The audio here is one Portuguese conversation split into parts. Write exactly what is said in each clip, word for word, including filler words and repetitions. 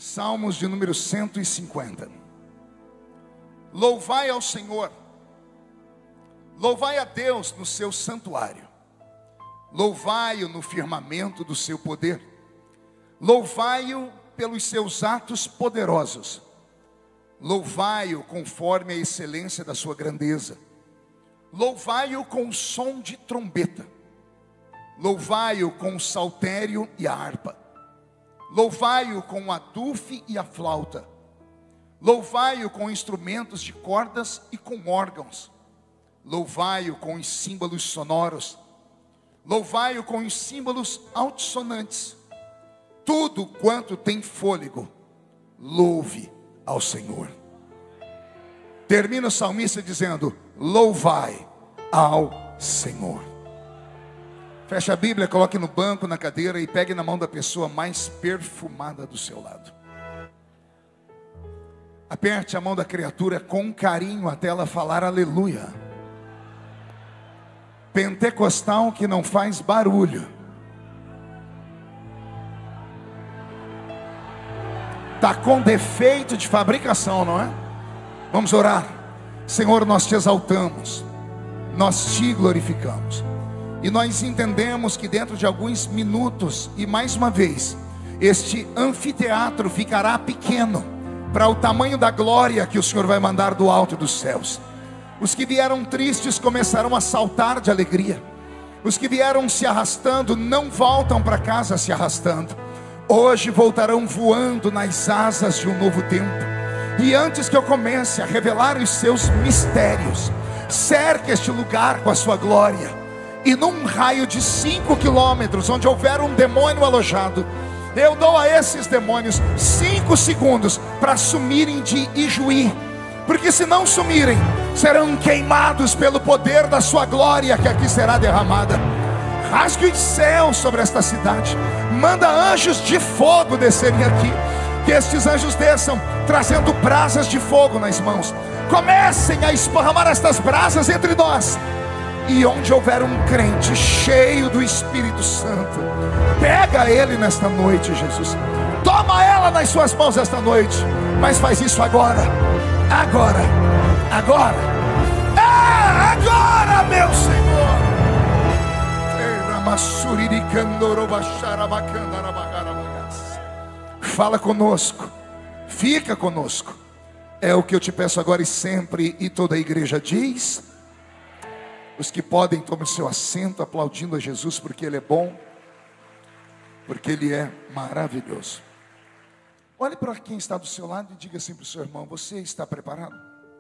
Salmos de número cento e cinquenta. Louvai ao Senhor, louvai a Deus no seu santuário, louvai-o no firmamento do seu poder, louvai-o pelos seus atos poderosos, louvai-o conforme a excelência da sua grandeza, louvai-o com o som de trombeta, louvai-o com o saltério e a harpa, louvai-o com o adufe e a flauta, louvai-o com instrumentos de cordas e com órgãos, louvai-o com os símbolos sonoros, louvai-o com os símbolos altissonantes. Tudo quanto tem fôlego, louve ao Senhor. Termina o salmista dizendo: louvai ao Senhor. Feche a Bíblia, coloque no banco, na cadeira e pegue na mão da pessoa mais perfumada do seu lado. Aperte a mão da criatura com carinho até ela falar aleluia. Pentecostal que não faz barulho. Está com defeito de fabricação, não é? Vamos orar. Senhor, nós te exaltamos, nós te glorificamos, e nós entendemos que dentro de alguns minutos, e mais uma vez, este anfiteatro ficará pequeno para o tamanho da glória que o Senhor vai mandar do alto dos céus. Os que vieram tristes começarão a saltar de alegria. Os que vieram se arrastando não voltam para casa se arrastando. Hoje voltarão voando nas asas de um novo tempo. E antes que eu comece a revelar os seus mistérios, cerque este lugar com a sua glória. E num raio de cinco quilômetros, onde houver um demônio alojado, eu dou a esses demônios cinco segundos para sumirem de Ijuí. Porque se não sumirem, serão queimados pelo poder da sua glória que aqui será derramada. Rasgue os céus sobre esta cidade. Manda anjos de fogo descerem aqui. Que estes anjos desçam trazendo brasas de fogo nas mãos. Comecem a esparramar estas brasas entre nós. E onde houver um crente cheio do Espírito Santo, pega ele nesta noite, Jesus. Toma ela nas suas mãos esta noite. Mas faz isso agora. Agora. Agora. É agora, meu Senhor. Fala conosco. Fica conosco. É o que eu te peço agora e sempre. E toda a igreja diz. Os que podem, tomem o seu assento aplaudindo a Jesus, porque Ele é bom, porque Ele é maravilhoso. Olhe para quem está do seu lado e diga assim para o seu irmão: você está preparado?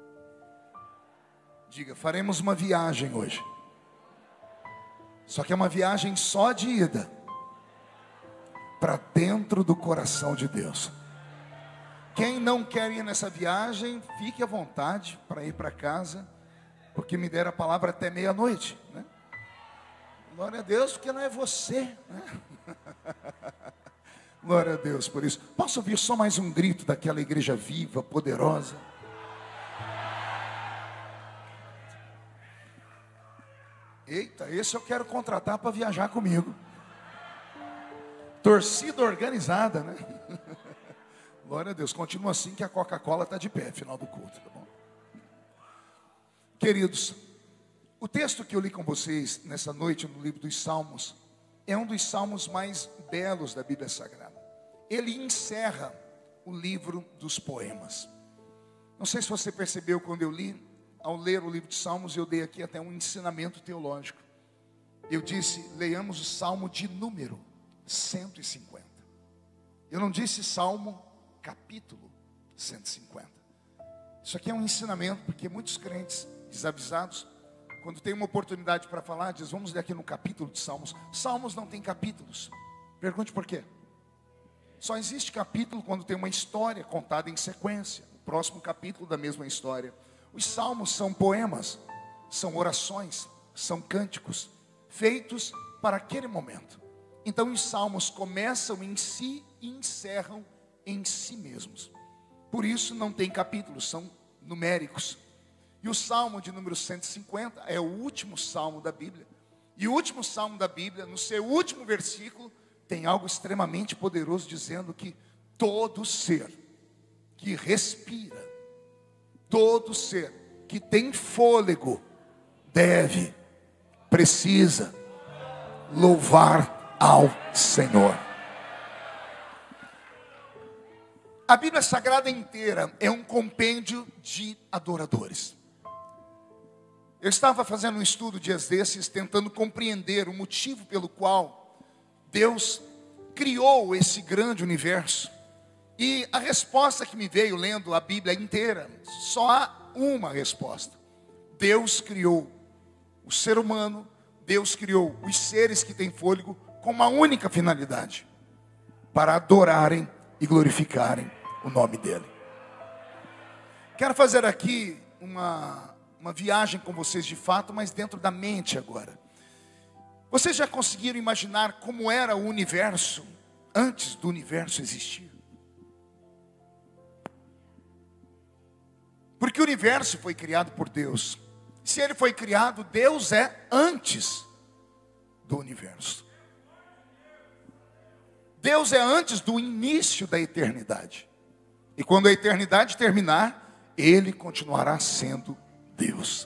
Diga: faremos uma viagem hoje. Só que é uma viagem só de ida para dentro do coração de Deus. Quem não quer ir nessa viagem, fique à vontade para ir para casa, porque me deram a palavra até meia-noite, né? Glória a Deus, porque não é você, né? Glória a Deus por isso. Posso ouvir só mais um grito daquela igreja viva, poderosa? Eita, esse eu quero contratar para viajar comigo. Torcida organizada, né? Glória a Deus. Continua assim que a Coca-Cola está de pé, final do culto, tá bom? Queridos, o texto que eu li com vocês nessa noite no livro dos Salmos é um dos salmos mais belos da Bíblia Sagrada. Ele encerra o livro dos poemas. Não sei se você percebeu quando eu li, ao ler o livro de Salmos, eu dei aqui até um ensinamento teológico. Eu disse: leiamos o salmo de número cento e cinquenta. Eu não disse salmo capítulo cento e cinquenta. Isso aqui é um ensinamento, porque muitos crentes desavisados, quando tem uma oportunidade para falar, diz: vamos ler aqui no capítulo de Salmos. Salmos não tem capítulos. Pergunte por quê? Só existe capítulo quando tem uma história contada em sequência, o próximo capítulo da mesma história. Os salmos são poemas, são orações, são cânticos, feitos para aquele momento. Então os salmos começam em si e encerram em si mesmos. Por isso não tem capítulos, são numéricos. E o salmo de número cento e cinquenta é o último salmo da Bíblia. E o último salmo da Bíblia, no seu último versículo, tem algo extremamente poderoso dizendo que todo ser que respira, todo ser que tem fôlego, deve, precisa louvar ao Senhor. A Bíblia Sagrada inteira é um compêndio de adoradores. Eu estava fazendo um estudo dias desses, tentando compreender o motivo pelo qual Deus criou esse grande universo. E a resposta que me veio lendo a Bíblia inteira, só há uma resposta. Deus criou o ser humano, Deus criou os seres que têm fôlego com uma única finalidade: para adorarem e glorificarem o nome dele. Quero fazer aqui uma, uma viagem com vocês de fato, mas dentro da mente agora. Vocês já conseguiram imaginar como era o universo antes do universo existir? Porque o universo foi criado por Deus. Se ele foi criado, Deus é antes do universo. Deus é antes do início da eternidade. E quando a eternidade terminar, ele continuará sendo Deus.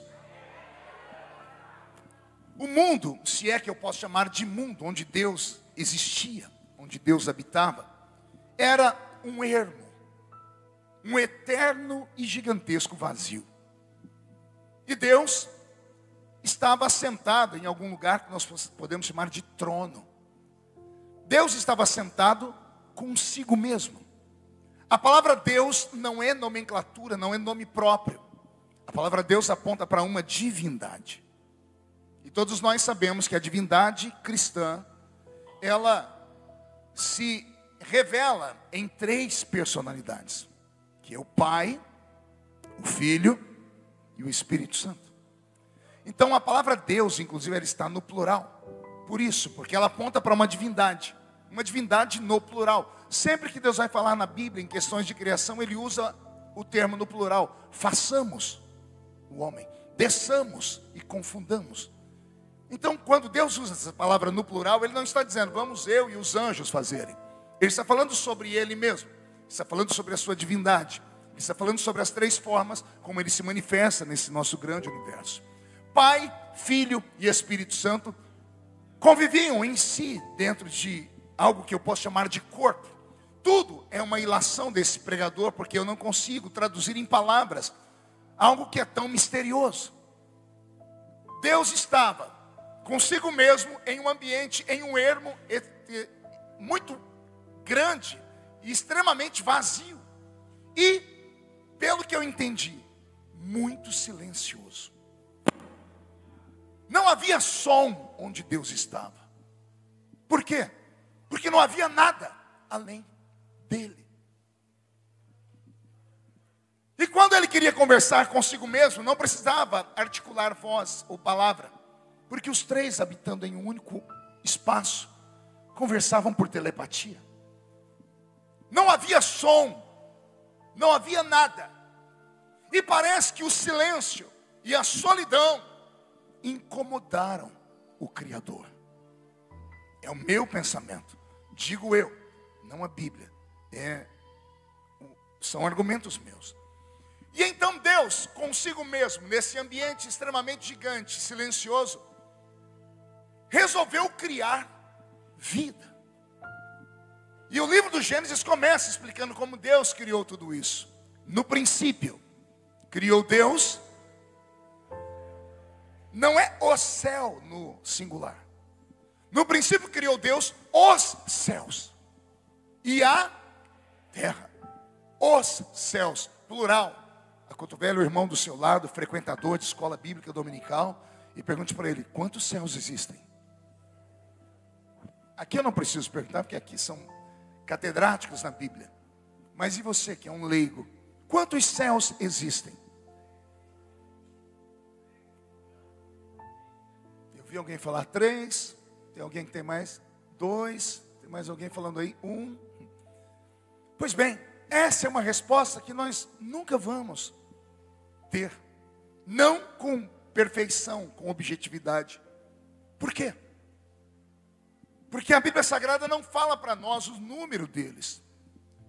O mundo, se é que eu posso chamar de mundo, onde Deus existia, onde Deus habitava, era um ermo, um eterno e gigantesco vazio. E Deus estava assentado em algum lugar que nós podemos chamar de trono. Deus estava sentado consigo mesmo. A palavra Deus não é nomenclatura, não é nome próprio. A palavra Deus aponta para uma divindade. E todos nós sabemos que a divindade cristã, ela se revela em três personalidades, que é o Pai, o Filho e o Espírito Santo. Então a palavra Deus, inclusive, ela está no plural. Por isso, porque ela aponta para uma divindade. Uma divindade no plural. Sempre que Deus vai falar na Bíblia em questões de criação, ele usa o termo no plural. Façamos o homem, desçamos e confundamos. Então, quando Deus usa essa palavra no plural, ele não está dizendo, vamos eu e os anjos fazerem. Ele está falando sobre ele mesmo. Ele está falando sobre a sua divindade. Ele está falando sobre as três formas como ele se manifesta nesse nosso grande universo. Pai, Filho e Espírito Santo conviviam em si dentro de algo que eu posso chamar de corpo. Tudo é uma ilação desse pregador, porque eu não consigo traduzir em palavras algo que é tão misterioso. Deus estava consigo mesmo em um ambiente, em um ermo muito grande e extremamente vazio. E, pelo que eu entendi, muito silencioso. Não havia som onde Deus estava. Por quê? Porque não havia nada além dele. E quando ele queria conversar consigo mesmo, não precisava articular voz ou palavra, porque os três, habitando em um único espaço, conversavam por telepatia. Não havia som, não havia nada. E parece que o silêncio e a solidão incomodaram o Criador. É o meu pensamento. Digo eu, não a Bíblia. É, são argumentos meus. E então Deus, consigo mesmo, nesse ambiente extremamente gigante, silencioso, resolveu criar vida. E o livro do Gênesis começa explicando como Deus criou tudo isso. No princípio, criou Deus. Não é o céu no singular. No princípio criou Deus os céus e a terra. Os céus, plural. Acotovele o irmão do seu lado, frequentador de escola bíblica dominical, e pergunte para ele, quantos céus existem? Aqui eu não preciso perguntar, porque aqui são catedráticos na Bíblia. Mas e você que é um leigo? Quantos céus existem? Eu vi alguém falar três. Tem alguém que tem mais? Dois. Tem mais alguém falando aí? Um. Pois bem, essa é uma resposta que nós nunca vamos ter. Não com perfeição, com objetividade. Por quê? Porque a Bíblia Sagrada não fala para nós o número deles.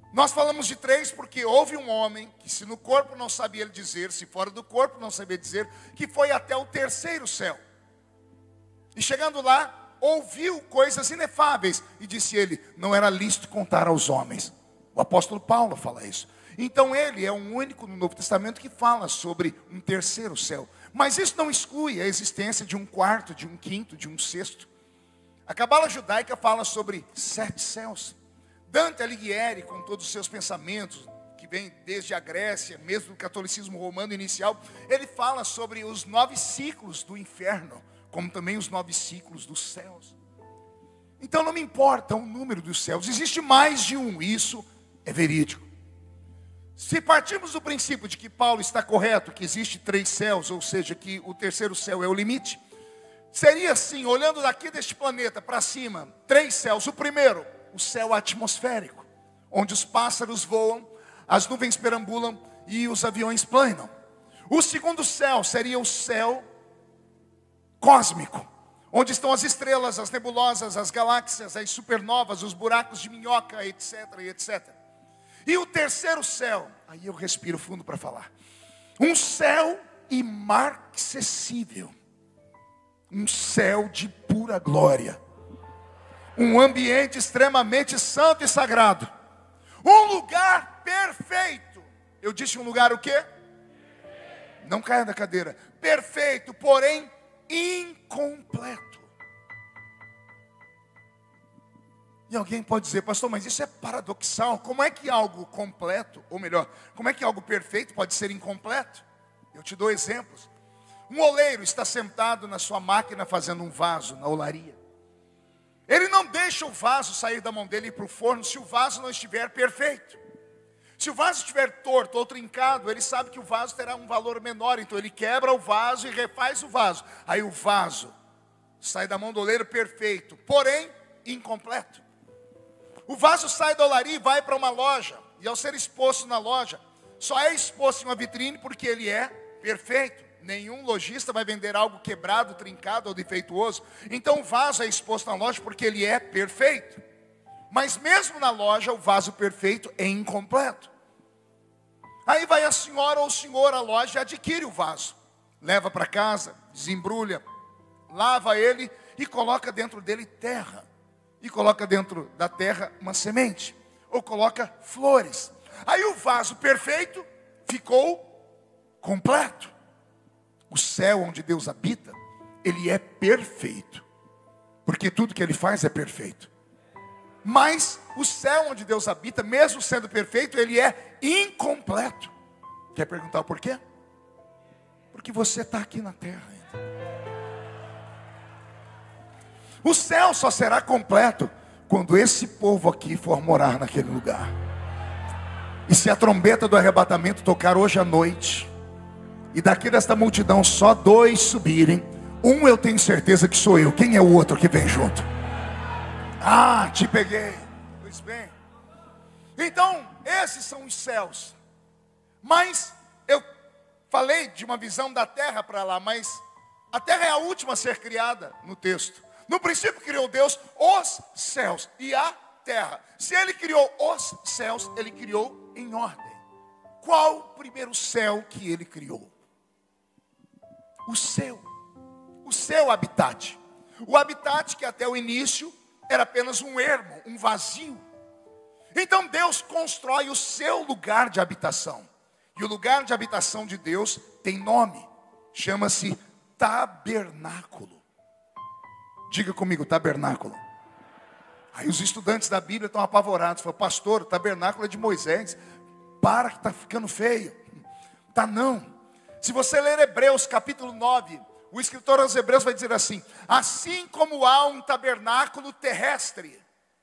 Nós falamos de três porque houve um homem que, se no corpo não sabia ele dizer, se fora do corpo não sabia dizer, que foi até o terceiro céu. E chegando lá, ouviu coisas inefáveis. E disse ele, não era lícito contar aos homens. O apóstolo Paulo fala isso. Então ele é o único no Novo Testamento que fala sobre um terceiro céu. Mas isso não exclui a existência de um quarto, de um quinto, de um sexto. A cabala judaica fala sobre sete céus. Dante Alighieri, com todos os seus pensamentos, que vem desde a Grécia, mesmo do catolicismo romano inicial, ele fala sobre os nove ciclos do inferno, como também os nove ciclos dos céus. Então não me importa o número dos céus, existe mais de um, isso é verídico. Se partirmos do princípio de que Paulo está correto, que existe três céus, ou seja, que o terceiro céu é o limite, seria assim, olhando daqui deste planeta para cima, três céus. O primeiro, o céu atmosférico, onde os pássaros voam, as nuvens perambulam e os aviões planam. O segundo céu seria o céu cósmico, onde estão as estrelas, as nebulosas, as galáxias, as supernovas, os buracos de minhoca, etc, etcétera. E o terceiro céu, aí eu respiro fundo para falar, um céu imarcessível, um céu de pura glória, um ambiente extremamente santo e sagrado, um lugar perfeito. Eu disse um lugar o quê? Não caia da cadeira. Perfeito, porém incompleto. E alguém pode dizer, pastor, mas isso é paradoxal. Como é que algo completo, ou melhor, como é que algo perfeito pode ser incompleto? Eu te dou exemplos. Um oleiro está sentado na sua máquina fazendo um vaso na olaria. Ele não deixa o vaso sair da mão dele e ir para o forno se o vaso não estiver perfeito. Se o vaso estiver torto ou trincado, ele sabe que o vaso terá um valor menor. Então ele quebra o vaso e refaz o vaso. Aí o vaso sai da mão do oleiro perfeito, porém incompleto. O vaso sai da olaria e vai para uma loja. E ao ser exposto na loja, só é exposto em uma vitrine porque ele é perfeito. Nenhum lojista vai vender algo quebrado, trincado ou defeituoso. Então o vaso é exposto na loja porque ele é perfeito. Mas mesmo na loja, o vaso perfeito é incompleto. Aí vai a senhora ou o senhor à loja e adquire o vaso. Leva para casa, desembrulha, lava ele e coloca dentro dele terra. E coloca dentro da terra uma semente. Ou coloca flores. Aí o vaso perfeito ficou completo. O céu onde Deus habita, ele é perfeito. Porque tudo que ele faz é perfeito. Mas o céu onde Deus habita, mesmo sendo perfeito, ele é incompleto. Quer perguntar o porquê? Porque você está aqui na terra ainda. O céu só será completo quando esse povo aqui for morar naquele lugar. E se a trombeta do arrebatamento tocar hoje à noite, e daqui desta multidão só dois subirem, um eu tenho certeza que sou eu. Quem é o outro que vem junto? Ah, te peguei. Pois bem. Então, esses são os céus. Mas eu falei de uma visão da terra para lá, mas a terra é a última a ser criada no texto. No princípio criou Deus os céus e a terra. Se ele criou os céus, ele criou em ordem. Qual o primeiro céu que ele criou? O seu, o seu habitat. O habitat que até o início era apenas um ermo, um vazio. Então Deus constrói o seu lugar de habitação. E o lugar de habitação de Deus tem nome. Chama-se tabernáculo. Diga comigo, tabernáculo. Aí os estudantes da Bíblia estão apavorados. Falam, pastor, o tabernáculo é de Moisés. Para que está ficando feio. Tá não. Se você ler Hebreus capítulo nove, o escritor aos Hebreus vai dizer assim: assim como há um tabernáculo terrestre.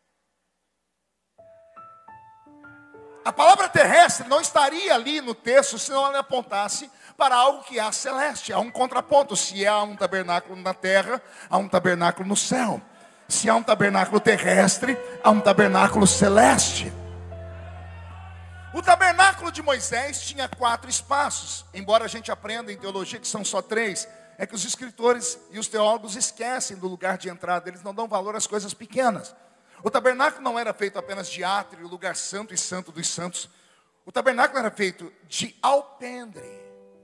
A palavra terrestre não estaria ali no texto se não ela apontasse para algo que há celeste. Há um contraponto. Se há um tabernáculo na terra, há um tabernáculo no céu. Se há um tabernáculo terrestre, há um tabernáculo celeste. O tabernáculo de Moisés tinha quatro espaços. Embora a gente aprenda em teologia que são só três, é que os escritores e os teólogos esquecem do lugar de entrada. Eles não dão valor às coisas pequenas. O tabernáculo não era feito apenas de átrio, lugar santo e santo dos santos. O tabernáculo era feito de alpendre.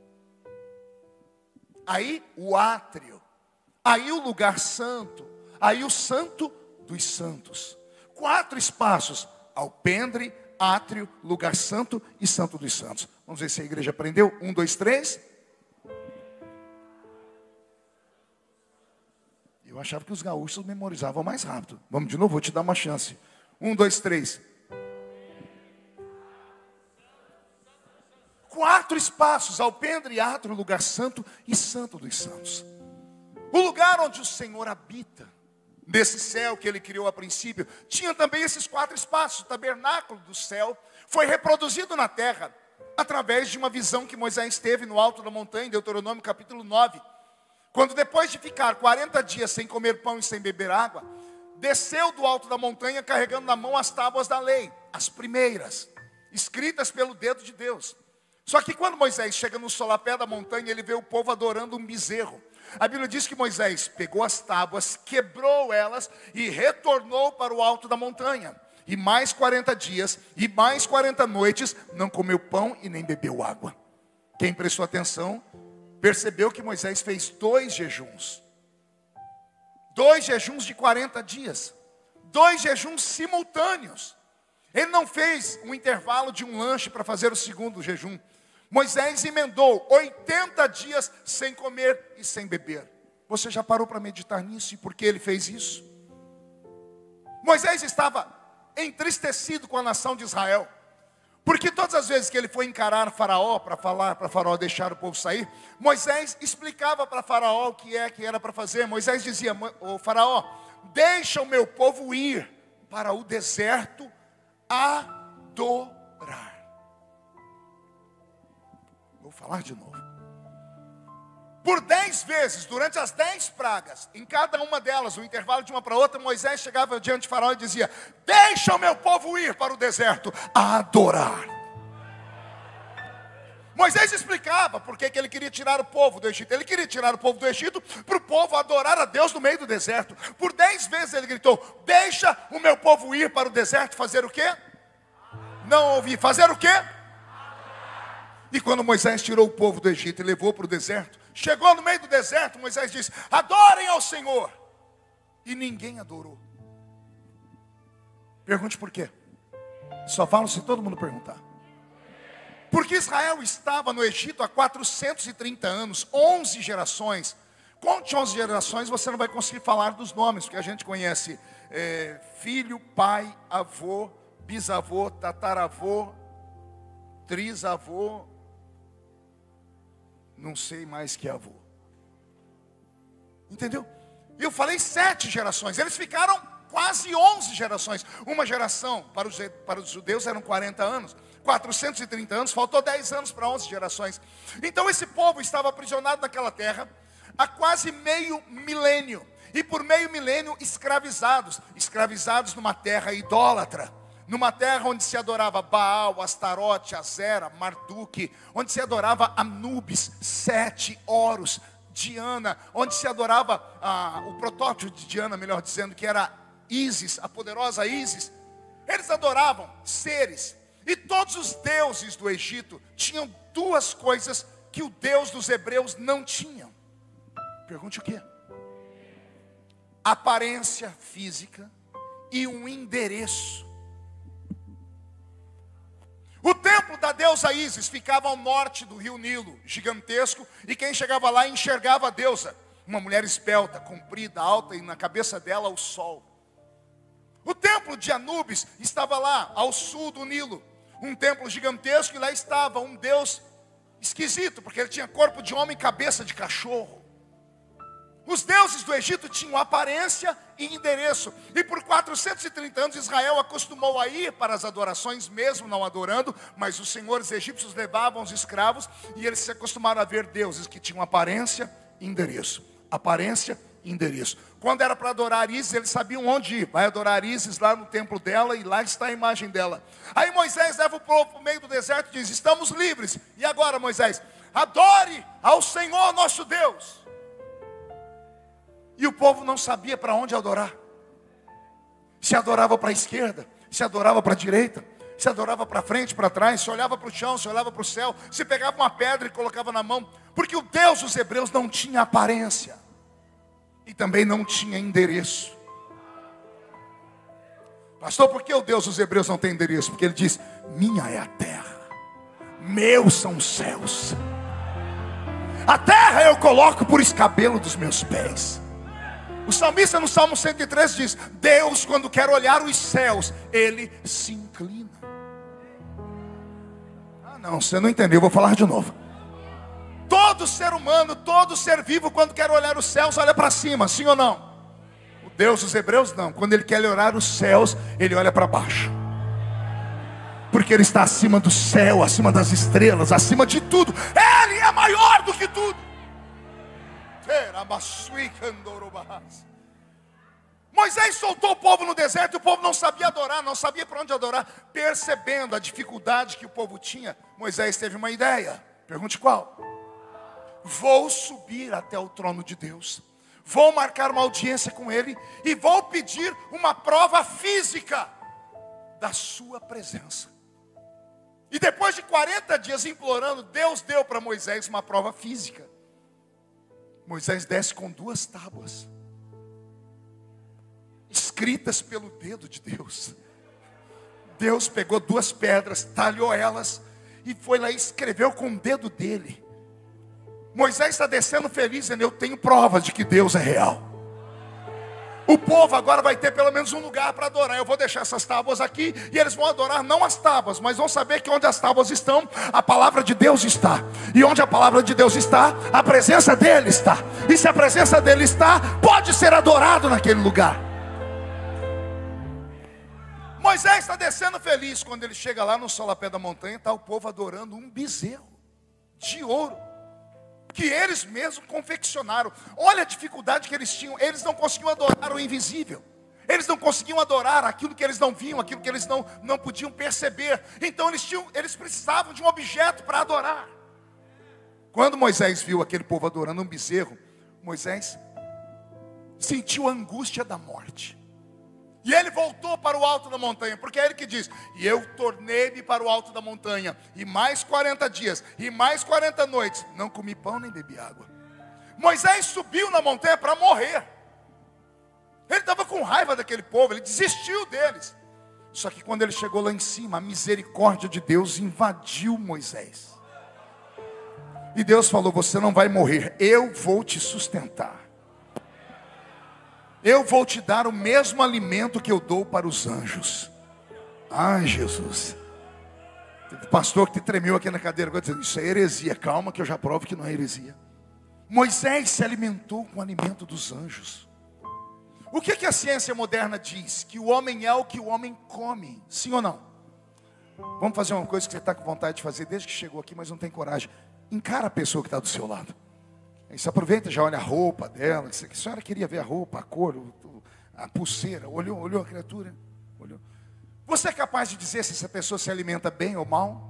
Aí o átrio, aí o lugar santo, aí o santo dos santos. Quatro espaços: alpendre, átrio, lugar santo e santo dos santos. Vamos ver se a igreja aprendeu. Um, dois, três. Eu achava que os gaúchos memorizavam mais rápido. Vamos de novo, vou te dar uma chance. Um, dois, três. Quatro espaços: alpendre, átrio, lugar santo e santo dos santos. O lugar onde o Senhor habita, desse céu que Ele criou a princípio, tinha também esses quatro espaços. O tabernáculo do céu foi reproduzido na terra através de uma visão que Moisés teve no alto da montanha, em Deuteronômio capítulo nove. Quando depois de ficar quarenta dias sem comer pão e sem beber água, desceu do alto da montanha carregando na mão as tábuas da lei, as primeiras, escritas pelo dedo de Deus. Só que quando Moisés chega no solapé da montanha, ele vê o povo adorando um bezerro. A Bíblia diz que Moisés pegou as tábuas, quebrou elas e retornou para o alto da montanha. E mais quarenta dias, e mais quarenta noites, não comeu pão e nem bebeu água. Quem prestou atenção percebeu que Moisés fez dois jejuns. Dois jejuns de quarenta dias. Dois jejuns simultâneos. Ele não fez um intervalo de um lanche para fazer o segundo jejum. Moisés emendou oitenta dias sem comer e sem beber. Você já parou para meditar nisso e por que ele fez isso? Moisés estava entristecido com a nação de Israel. Porque todas as vezes que ele foi encarar Faraó, para falar para Faraó deixar o povo sair, Moisés explicava para Faraó o que é que era para fazer. Moisés dizia: ô Faraó, deixa o meu povo ir para o deserto adorar. Vou falar de novo. Por dez vezes, durante as dez pragas, em cada uma delas, o intervalo de uma para outra, Moisés chegava diante de Faraó e dizia: deixa o meu povo ir para o deserto a adorar. Moisés explicava por que ele queria tirar o povo do Egito. Ele queria tirar o povo do Egito para o povo adorar a Deus no meio do deserto. Por dez vezes ele gritou: deixa o meu povo ir para o deserto fazer o quê? Não ouvi. Fazer o quê? E quando Moisés tirou o povo do Egito e levou para o deserto, chegou no meio do deserto, Moisés disse: adorem ao Senhor. E ninguém adorou. Pergunte por quê. Só falo se todo mundo perguntar. Porque Israel estava no Egito há quatrocentos e trinta anos, onze gerações. Conte onze gerações, você não vai conseguir falar dos nomes, porque a gente conhece é, filho, pai, avô, bisavô, tataravô, trisavô, não sei mais que avô. Entendeu? Eu falei sete gerações. Eles ficaram quase onze gerações. Uma geração, para os, para os judeus eram quarenta anos. quatrocentos e trinta anos, faltou dez anos para onze gerações. Então esse povo estava aprisionado naquela terra há quase meio milênio. E por meio milênio escravizados. Escravizados numa terra idólatra. Numa terra onde se adorava Baal, Astarote, Azera, Marduk, onde se adorava Anubis, Sete, Horus, Diana, onde se adorava ah, o protótipo de Diana, melhor dizendo, que era Ísis, a poderosa Ísis. Eles adoravam seres. E todos os deuses do Egito tinham duas coisas que o Deus dos hebreus não tinha. Pergunte o quê? Aparência física e um endereço. O templo da deusa Ísis ficava ao norte do rio Nilo, gigantesco, e quem chegava lá enxergava a deusa, uma mulher esbelta, comprida, alta, e na cabeça dela o sol. O templo de Anubis estava lá, ao sul do Nilo, um templo gigantesco, e lá estava um deus esquisito, porque ele tinha corpo de homem e cabeça de cachorro. Os deuses do Egito tinham aparência e endereço. E por quatrocentos e trinta anos Israel acostumou a ir para as adorações, mesmo não adorando. Mas os senhores egípcios levavam os escravos e eles se acostumaram a ver deuses que tinham aparência e endereço. Aparência e endereço. Quando era para adorar Ísis, eles sabiam onde ir. Vai adorar Ísis lá no templo dela e lá está a imagem dela. Aí Moisés leva o povo para o meio do deserto e diz: estamos livres. E agora, Moisés? Adore ao Senhor nosso Deus. E o povo não sabia para onde adorar. se adorava para a esquerda, se adorava para a direita, se adorava para frente, para trás, se olhava para o chão, se olhava para o céu, se pegava uma pedra e colocava na mão, porque o Deus dos hebreus não tinha aparência, e também não tinha endereço. Pastor, por que o Deus dos hebreus não tem endereço? Porque ele diz, minha é a terra, meus são os céus, a terra eu coloco por escabelo dos meus pés. O salmista no Salmo cento e três diz, Deus quando quer olhar os céus, Ele se inclina. Ah não, você não entendeu, eu vou falar de novo. Todo ser humano, todo ser vivo, quando quer olhar os céus, olha para cima, sim ou não? O Deus dos hebreus não, quando Ele quer olhar os céus, Ele olha para baixo. Porque Ele está acima do céu, acima das estrelas, acima de tudo. Ele é maior do que tudo. Moisés soltou o povo no deserto e o povo não sabia adorar, não sabia para onde adorar. Percebendo a dificuldade que o povo tinha, Moisés teve uma ideia. Pergunte qual? Vou subir até o trono de Deus, vou marcar uma audiência com Ele e vou pedir uma prova física da sua presença. E depois de quarenta dias implorando, Deus deu para Moisés uma prova física. Moisés desce com duas tábuas, escritas pelo dedo de Deus. Deus pegou duas pedras, talhou elas e foi lá e escreveu com o dedo dele. Moisés está descendo feliz, dizendo, eu tenho provas de que Deus é real. O povo agora vai ter pelo menos um lugar para adorar. Eu vou deixar essas tábuas aqui e eles vão adorar não as tábuas, mas vão saber que onde as tábuas estão, a palavra de Deus está. E onde a palavra de Deus está, a presença dele está. E se a presença dele está, pode ser adorado naquele lugar. Moisés está descendo feliz. Quando ele chega lá no solapé da montanha, está o povo adorando um bezerro de ouro, que eles mesmos confeccionaram. Olha a dificuldade que eles tinham. Eles não conseguiam adorar o invisível. Eles não conseguiam adorar aquilo que eles não viam, aquilo que eles não, não podiam perceber. Então eles, tinham, eles precisavam de um objeto para adorar. Quando Moisés viu aquele povo adorando um bezerro, Moisés sentiu a angústia da morte. E ele voltou para o alto da montanha, porque é ele que diz, e eu tornei-me para o alto da montanha, e mais quarenta dias, e mais quarenta noites, não comi pão nem bebi água. Moisés subiu na montanha para morrer. Ele estava com raiva daquele povo, ele desistiu deles. Só que quando ele chegou lá em cima, a misericórdia de Deus invadiu Moisés. E Deus falou, você não vai morrer, eu vou te sustentar. Eu vou te dar o mesmo alimento que eu dou para os anjos. Ai, Jesus. O pastor que te tremeu aqui na cadeira agora dizendo, isso é heresia. Calma que eu já provo que não é heresia. Moisés se alimentou com o alimento dos anjos. O que, que a ciência moderna diz? Que o homem é o que o homem come. Sim ou não? Vamos fazer uma coisa que você está com vontade de fazer desde que chegou aqui, mas não tem coragem. Encara a pessoa que está do seu lado. Aí você aproveita e já olha a roupa dela. A senhora queria ver a roupa, a cor, a pulseira. Olhou, olhou a criatura? Olhou. Você é capaz de dizer se essa pessoa se alimenta bem ou mal?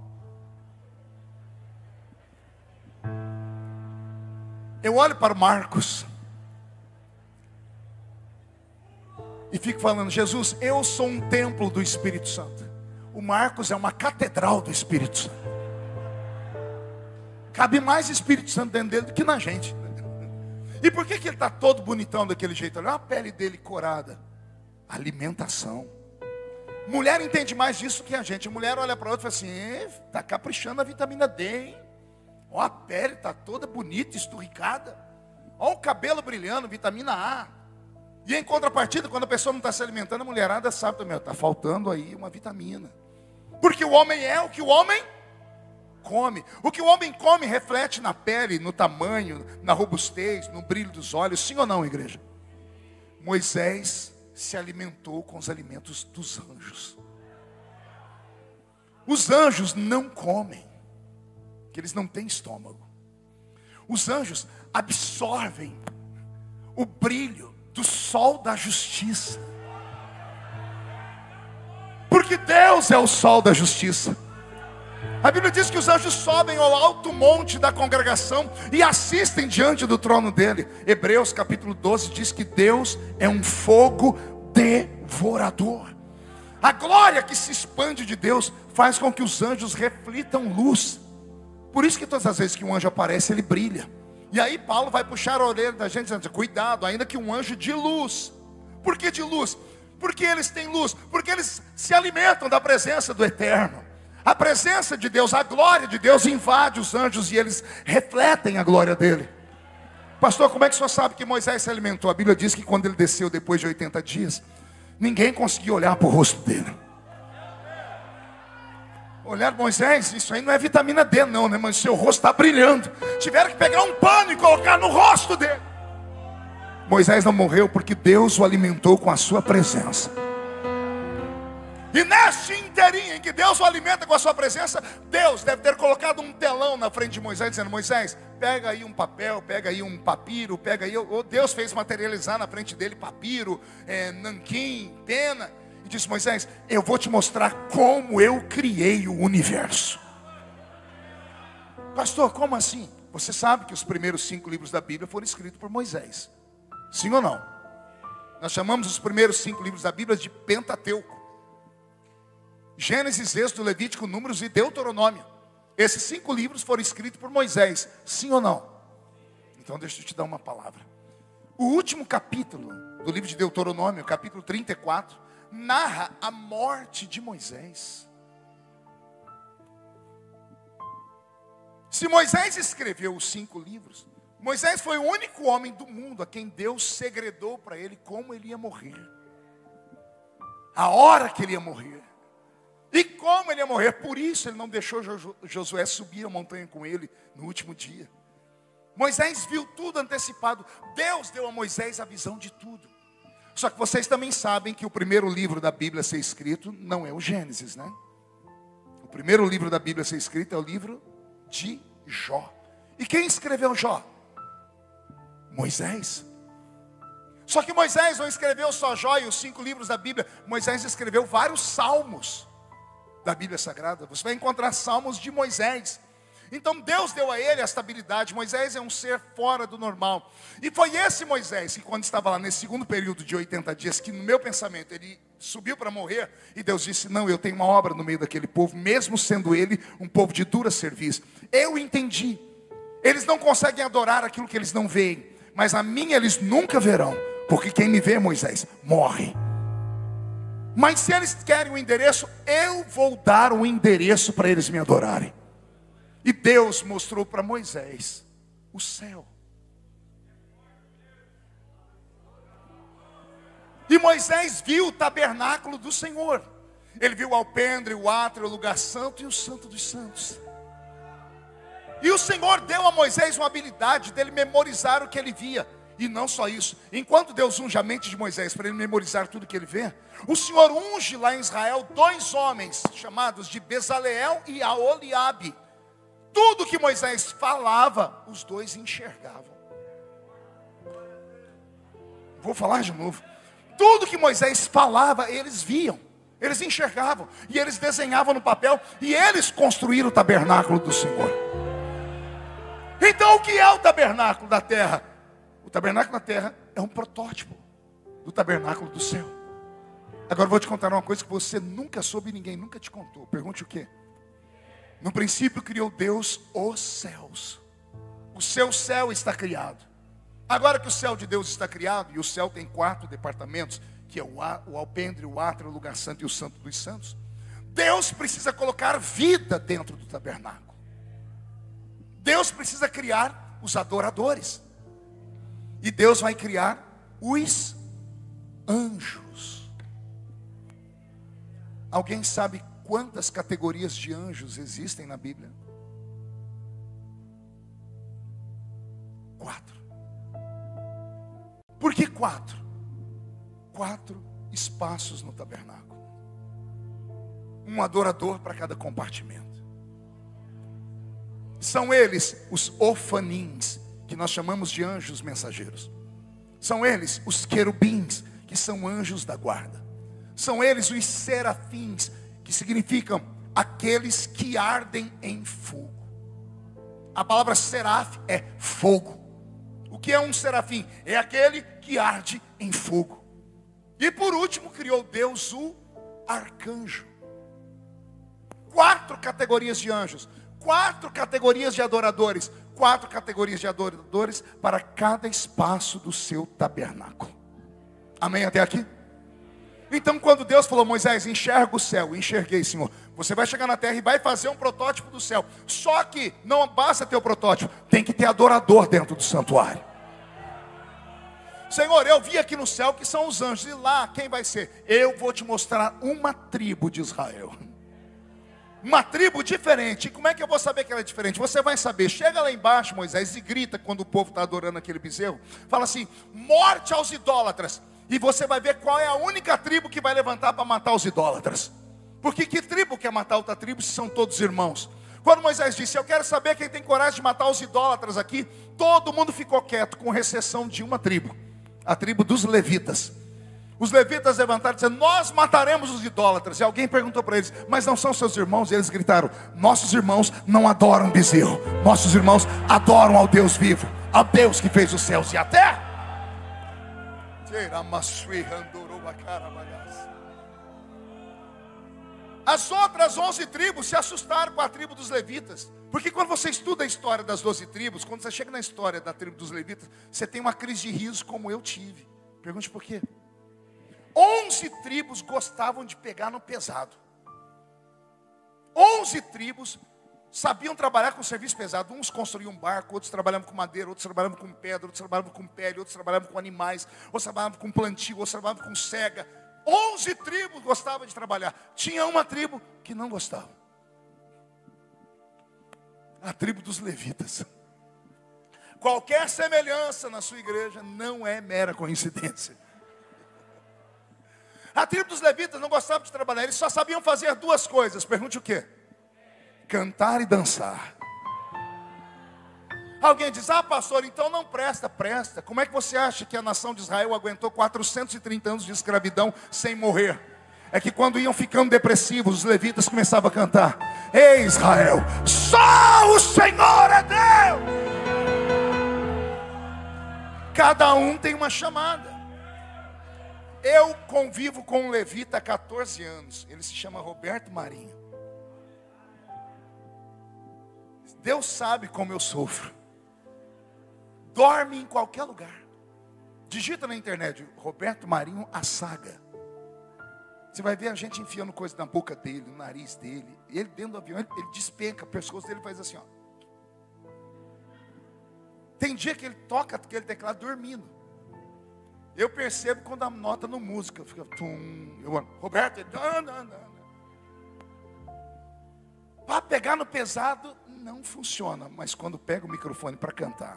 Eu olho para o Marcos e fico falando, Jesus, eu sou um templo do Espírito Santo. O Marcos é uma catedral do Espírito Santo. Cabe mais Espírito Santo dentro dele do que na gente. E por que, que ele está todo bonitão daquele jeito? Olha a pele dele corada. Alimentação. Mulher entende mais disso que a gente. A mulher olha para outra e fala assim, está caprichando a vitamina D, hein? Ó, a pele está toda bonita, esturricada. Ó o cabelo brilhando, vitamina A. E em contrapartida, quando a pessoa não está se alimentando, a mulherada sabe também, está faltando aí uma vitamina. Porque o homem é o que o homem come. O que o homem come reflete na pele, no tamanho, na robustez, no brilho dos olhos. Sim ou não, igreja? Moisés se alimentou com os alimentos dos anjos. Os anjos não comem, porque eles não têm estômago. Os anjos absorvem o brilho do sol da justiça. Porque Deus é o sol da justiça. A Bíblia diz que os anjos sobem ao alto monte da congregação e assistem diante do trono dele. Hebreus capítulo doze diz que Deus é um fogo devorador. A glória que se expande de Deus faz com que os anjos reflitam luz. Por isso que todas as vezes que um anjo aparece, ele brilha. E aí Paulo vai puxar a orelha da gente dizendo: cuidado, ainda que um anjo de luz. Por que de luz? Porque eles têm luz, porque eles se alimentam da presença do Eterno. A presença de Deus, a glória de Deus invade os anjos e eles refletem a glória dele. Pastor, como é que o senhor sabe que Moisés se alimentou? A Bíblia diz que quando ele desceu depois de oitenta dias, ninguém conseguia olhar para o rosto dele. Olhar Moisés, isso aí não é vitamina D não, né? Mas seu rosto está brilhando. Tiveram que pegar um pano e colocar no rosto dele. Moisés não morreu porque Deus o alimentou com a sua presença. E neste inteirinho em que Deus o alimenta com a sua presença, Deus deve ter colocado um telão na frente de Moisés, dizendo: Moisés, pega aí um papel, pega aí um papiro, pega aí. Ou Deus fez materializar na frente dele papiro, é, nanquim, pena. E disse: Moisés, eu vou te mostrar como eu criei o universo. Pastor, como assim? Você sabe que os primeiros cinco livros da Bíblia foram escritos por Moisés. Sim ou não? Nós chamamos os primeiros cinco livros da Bíblia de Pentateuco. Gênesis, Êxodo, Levítico, Números e Deuteronômio. Esses cinco livros foram escritos por Moisés. Sim ou não? Então deixa eu te dar uma palavra. O último capítulo do livro de Deuteronômio, capítulo trinta e quatro, narra a morte de Moisés. Se Moisés escreveu os cinco livros, Moisés foi o único homem do mundo a quem Deus segredou para ele como ele ia morrer. A hora que ele ia morrer. E como ele ia morrer. Por isso ele não deixou Josué subir a montanha com ele no último dia. Moisés viu tudo antecipado. Deus deu a Moisés a visão de tudo. Só que vocês também sabem que o primeiro livro da Bíblia a ser escrito não é o Gênesis, né? O primeiro livro da Bíblia a ser escrito é o livro de Jó. E quem escreveu Jó? Moisés. Só que Moisés não escreveu só Jó e os cinco livros da Bíblia. Moisés escreveu vários salmos da Bíblia Sagrada. Você vai encontrar salmos de Moisés. Então Deus deu a ele esta habilidade. Moisés é um ser fora do normal. E foi esse Moisés que, quando estava lá nesse segundo período de oitenta dias, que no meu pensamento ele subiu para morrer, e Deus disse: não, eu tenho uma obra no meio daquele povo, mesmo sendo ele um povo de dura serviço. Eu entendi. Eles não conseguem adorar aquilo que eles não veem, mas a mim eles nunca verão, porque quem me vê, Moisés, morre. Mas se eles querem o endereço, eu vou dar o endereço para eles me adorarem. E Deus mostrou para Moisés o céu. E Moisés viu o tabernáculo do Senhor. Ele viu o alpendre, o átrio, o lugar santo e o santo dos santos. E o Senhor deu a Moisés uma habilidade dele memorizar o que ele via. E não só isso, enquanto Deus unge a mente de Moisés para ele memorizar tudo que ele vê, o Senhor unge lá em Israel dois homens chamados de Bezaleel e Aholiabe. Tudo que Moisés falava, os dois enxergavam. Vou falar de novo. Tudo que Moisés falava, eles viam, eles enxergavam, e eles desenhavam no papel, e eles construíram o tabernáculo do Senhor. Então o que é o tabernáculo da terra? O tabernáculo da terra é um protótipo do tabernáculo do céu. Agora eu vou te contar uma coisa que você nunca soube e ninguém nunca te contou. Pergunte o quê? No princípio criou Deus os céus. O seu céu está criado. Agora que o céu de Deus está criado, e o céu tem quatro departamentos, que é o, o alpendre, o átrio, o lugar santo e o santo dos santos. Deus precisa colocar vida dentro do tabernáculo. Deus precisa criar os adoradores. E Deus vai criar os anjos. Alguém sabe quantas categorias de anjos existem na Bíblia? Quatro. Por que quatro? Quatro espaços no tabernáculo. Um adorador para cada compartimento. São eles os ofanins, que nós chamamos de anjos mensageiros. São eles os querubins, que são anjos da guarda. São eles os serafins, que significam aqueles que ardem em fogo. A palavra seraf é fogo. O que é um serafim? É aquele que arde em fogo. E por último criou Deus o arcanjo. Quatro categorias de anjos, quatro categorias de adoradores, quatro categorias de adoradores para cada espaço do seu tabernáculo. Amém até aqui? Então quando Deus falou: Moisés, enxerga o céu. Enxerguei, Senhor. Você vai chegar na terra e vai fazer um protótipo do céu. Só que não basta ter o protótipo, tem que ter adorador dentro do santuário. Senhor, eu vi aqui no céu que são os anjos. E lá quem vai ser? Eu vou te mostrar uma tribo de Israel. Uma tribo diferente. Como é que eu vou saber que ela é diferente? Você vai saber. Chega lá embaixo, Moisés, e grita quando o povo está adorando aquele bezerro. Fala assim: morte aos idólatras. E você vai ver qual é a única tribo que vai levantar para matar os idólatras. Porque que tribo quer matar outra tribo se são todos irmãos? Quando Moisés disse: eu quero saber quem tem coragem de matar os idólatras aqui, todo mundo ficou quieto, com exceção de uma tribo. A tribo dos levitas. Os levitas levantaram dizendo: nós mataremos os idólatras. E alguém perguntou para eles: mas não são seus irmãos? E eles gritaram: nossos irmãos não adoram bezerro, nossos irmãos adoram ao Deus vivo, ao Deus que fez os céus e a terra. As outras onze tribos se assustaram com a tribo dos levitas. Porque quando você estuda a história das doze tribos, quando você chega na história da tribo dos levitas, você tem uma crise de riso como eu tive. Pergunte por quê? Onze tribos gostavam de pegar no pesado. Onze tribos sabiam trabalhar com serviço pesado. Uns construíam um barco, outros trabalhavam com madeira, outros trabalhavam com pedra, outros trabalhavam com pele, outros trabalhavam com animais, outros trabalhavam com plantio, outros trabalhavam com cega. Onze tribos gostavam de trabalhar. Tinha uma tribo que não gostava. A tribo dos levitas. Qualquer semelhança na sua igreja não é mera coincidência. A tribo dos levitas não gostava de trabalhar. Eles só sabiam fazer duas coisas. Pergunte o quê? Cantar e dançar. Alguém diz: ah, pastor, então não presta. Presta. Como é que você acha que a nação de Israel aguentou quatrocentos e trinta anos de escravidão sem morrer? É que quando iam ficando depressivos, os levitas começavam a cantar: ei Israel, só o Senhor é Deus. Cada um tem uma chamada. Eu convivo com um levita há quatorze anos. Ele se chama Roberto Marinho. Deus sabe como eu sofro. Dorme em qualquer lugar. Digita na internet: Roberto Marinho, a saga. Você vai ver a gente enfiando coisa na boca dele, no nariz dele. Ele dentro do avião, ele, ele despenca, o pescoço dele faz assim, ó. Tem dia que ele toca aquele teclado dormindo. Eu percebo quando a nota no música fica tum. Eu, Roberto, ele, não, não, não. Para pegar no pesado não funciona, mas quando pega o microfone para cantar,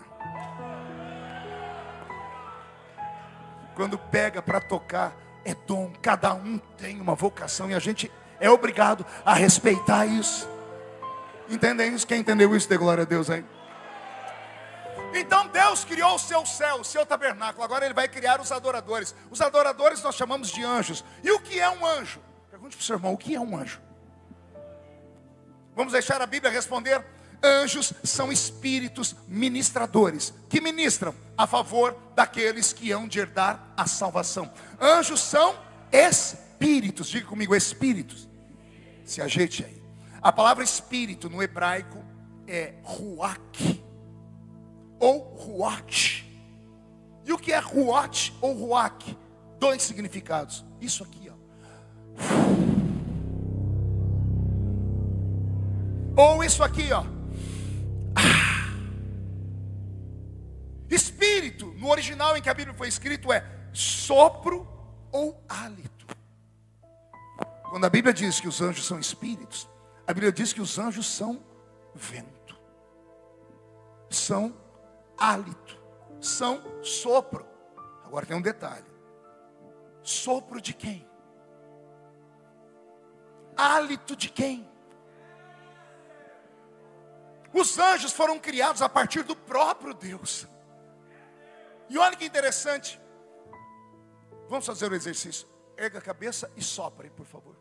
quando pega para tocar, é dom. Cada um tem uma vocação e a gente é obrigado a respeitar isso. Entendem isso? Quem entendeu isso, dê glória a Deus aí. Então Deus criou o seu céu, o seu tabernáculo. Agora Ele vai criar os adoradores. Os adoradores nós chamamos de anjos. E o que é um anjo? Pergunte para o seu irmão: o que é um anjo? Vamos deixar a Bíblia responder. Anjos são espíritos ministradores, que ministram a favor daqueles que hão de herdar a salvação. Anjos são espíritos. Diga comigo: espíritos. Se ajeite aí. A palavra espírito no hebraico é ruach ou ruach. E o que é ruach ou ruach? Dois significados. Isso aqui, ó. Ou isso aqui, ó. Espírito, no original em que a Bíblia foi escrito, é sopro ou hálito. Quando a Bíblia diz que os anjos são espíritos, a Bíblia diz que os anjos são vento, são hálito, são sopro. Agora tem um detalhe: sopro de quem? Hálito de quem? Os anjos foram criados a partir do próprio Deus. E olha que interessante. Vamos fazer o exercício. Erga a cabeça e sopre, por favor.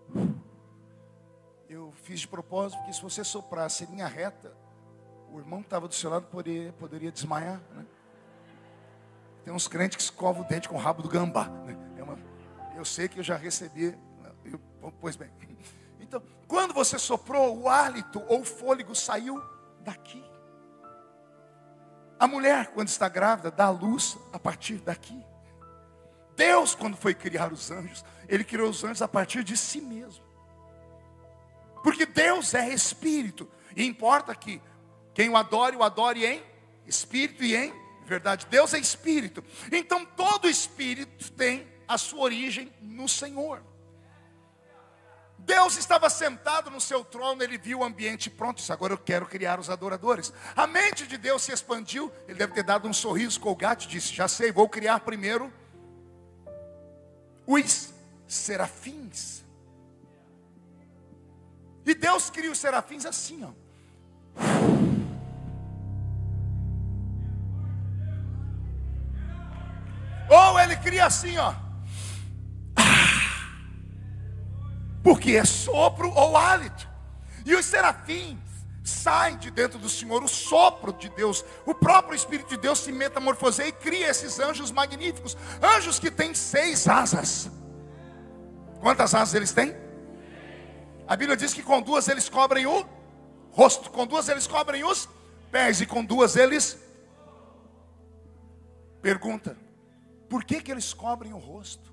Eu fiz de propósito, porque se você soprasse em linha reta, o irmão que estava do seu lado poderia, poderia desmaiar, né? Tem uns crentes que escovam o dente com o rabo do gambá, né? É uma... Eu sei que eu já recebi. Eu, pois bem. Então, quando você soprou, o hálito ou o fôlego saiu daqui. A mulher, quando está grávida, dá à luz a partir daqui. Deus, quando foi criar os anjos, Ele criou os anjos a partir de si mesmo. Porque Deus é Espírito. E importa que quem o adore, o adore em Espírito e em verdade. Deus é Espírito. Então todo Espírito tem a sua origem no Senhor. Deus estava sentado no seu trono, Ele viu o ambiente pronto, disse, agora eu quero criar os adoradores. A mente de Deus se expandiu, Ele deve ter dado um sorriso colgate, disse, já sei, vou criar primeiro os serafins. E Deus cria os serafins assim, ó. Ou Ele cria assim, ó. Porque é sopro ou hálito. E os serafins saem de dentro do Senhor, o sopro de Deus, o próprio Espírito de Deus se metamorfoseia e cria esses anjos magníficos. Anjos que têm seis asas. Quantas asas eles têm? A Bíblia diz que com duas eles cobrem o rosto, com duas eles cobrem os pés e com duas eles... Pergunta, por que que eles cobrem o rosto?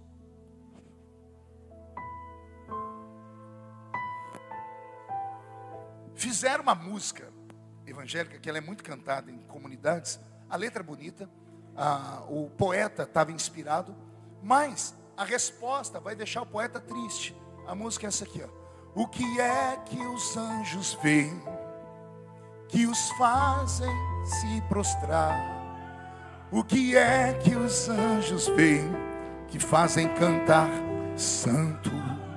Fizeram uma música evangélica, que ela é muito cantada em comunidades. A letra é bonita, a, o poeta estava inspirado, mas a resposta vai deixar o poeta triste. A música é essa aqui, ó. O que é que os anjos veem, que os fazem se prostrar? O que é que os anjos veem, que fazem cantar santo?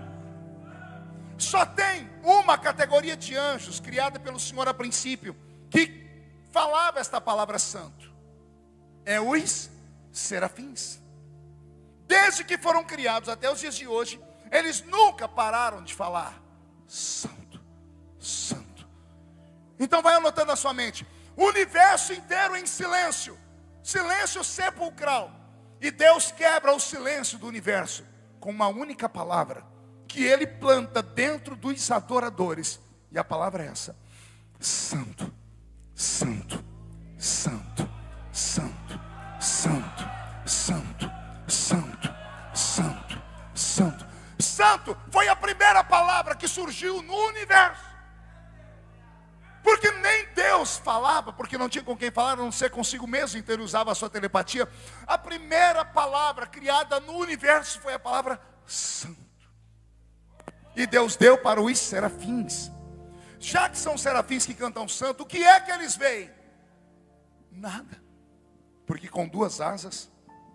Só tem uma categoria de anjos criada pelo Senhor a princípio, que falava esta palavra santo. É os serafins. Desde que foram criados até os dias de hoje, eles nunca pararam de falar santo, santo. Então vai anotando na sua mente, o universo inteiro em silêncio, silêncio sepulcral. E Deus quebra o silêncio do universo com uma única palavra, que Ele planta dentro dos adoradores. E a palavra é essa: santo, santo, santo, santo, santo, santo, santo, santo, santo. Santo foi a primeira palavra que surgiu no universo. Porque nem Deus falava, porque não tinha com quem falar, a não ser consigo mesmo, então Ele usava a sua telepatia. A primeira palavra criada no universo foi a palavra santo. E Deus deu para os serafins. Já que são serafins que cantam santo, o que é que eles veem? Nada. Porque com duas asas,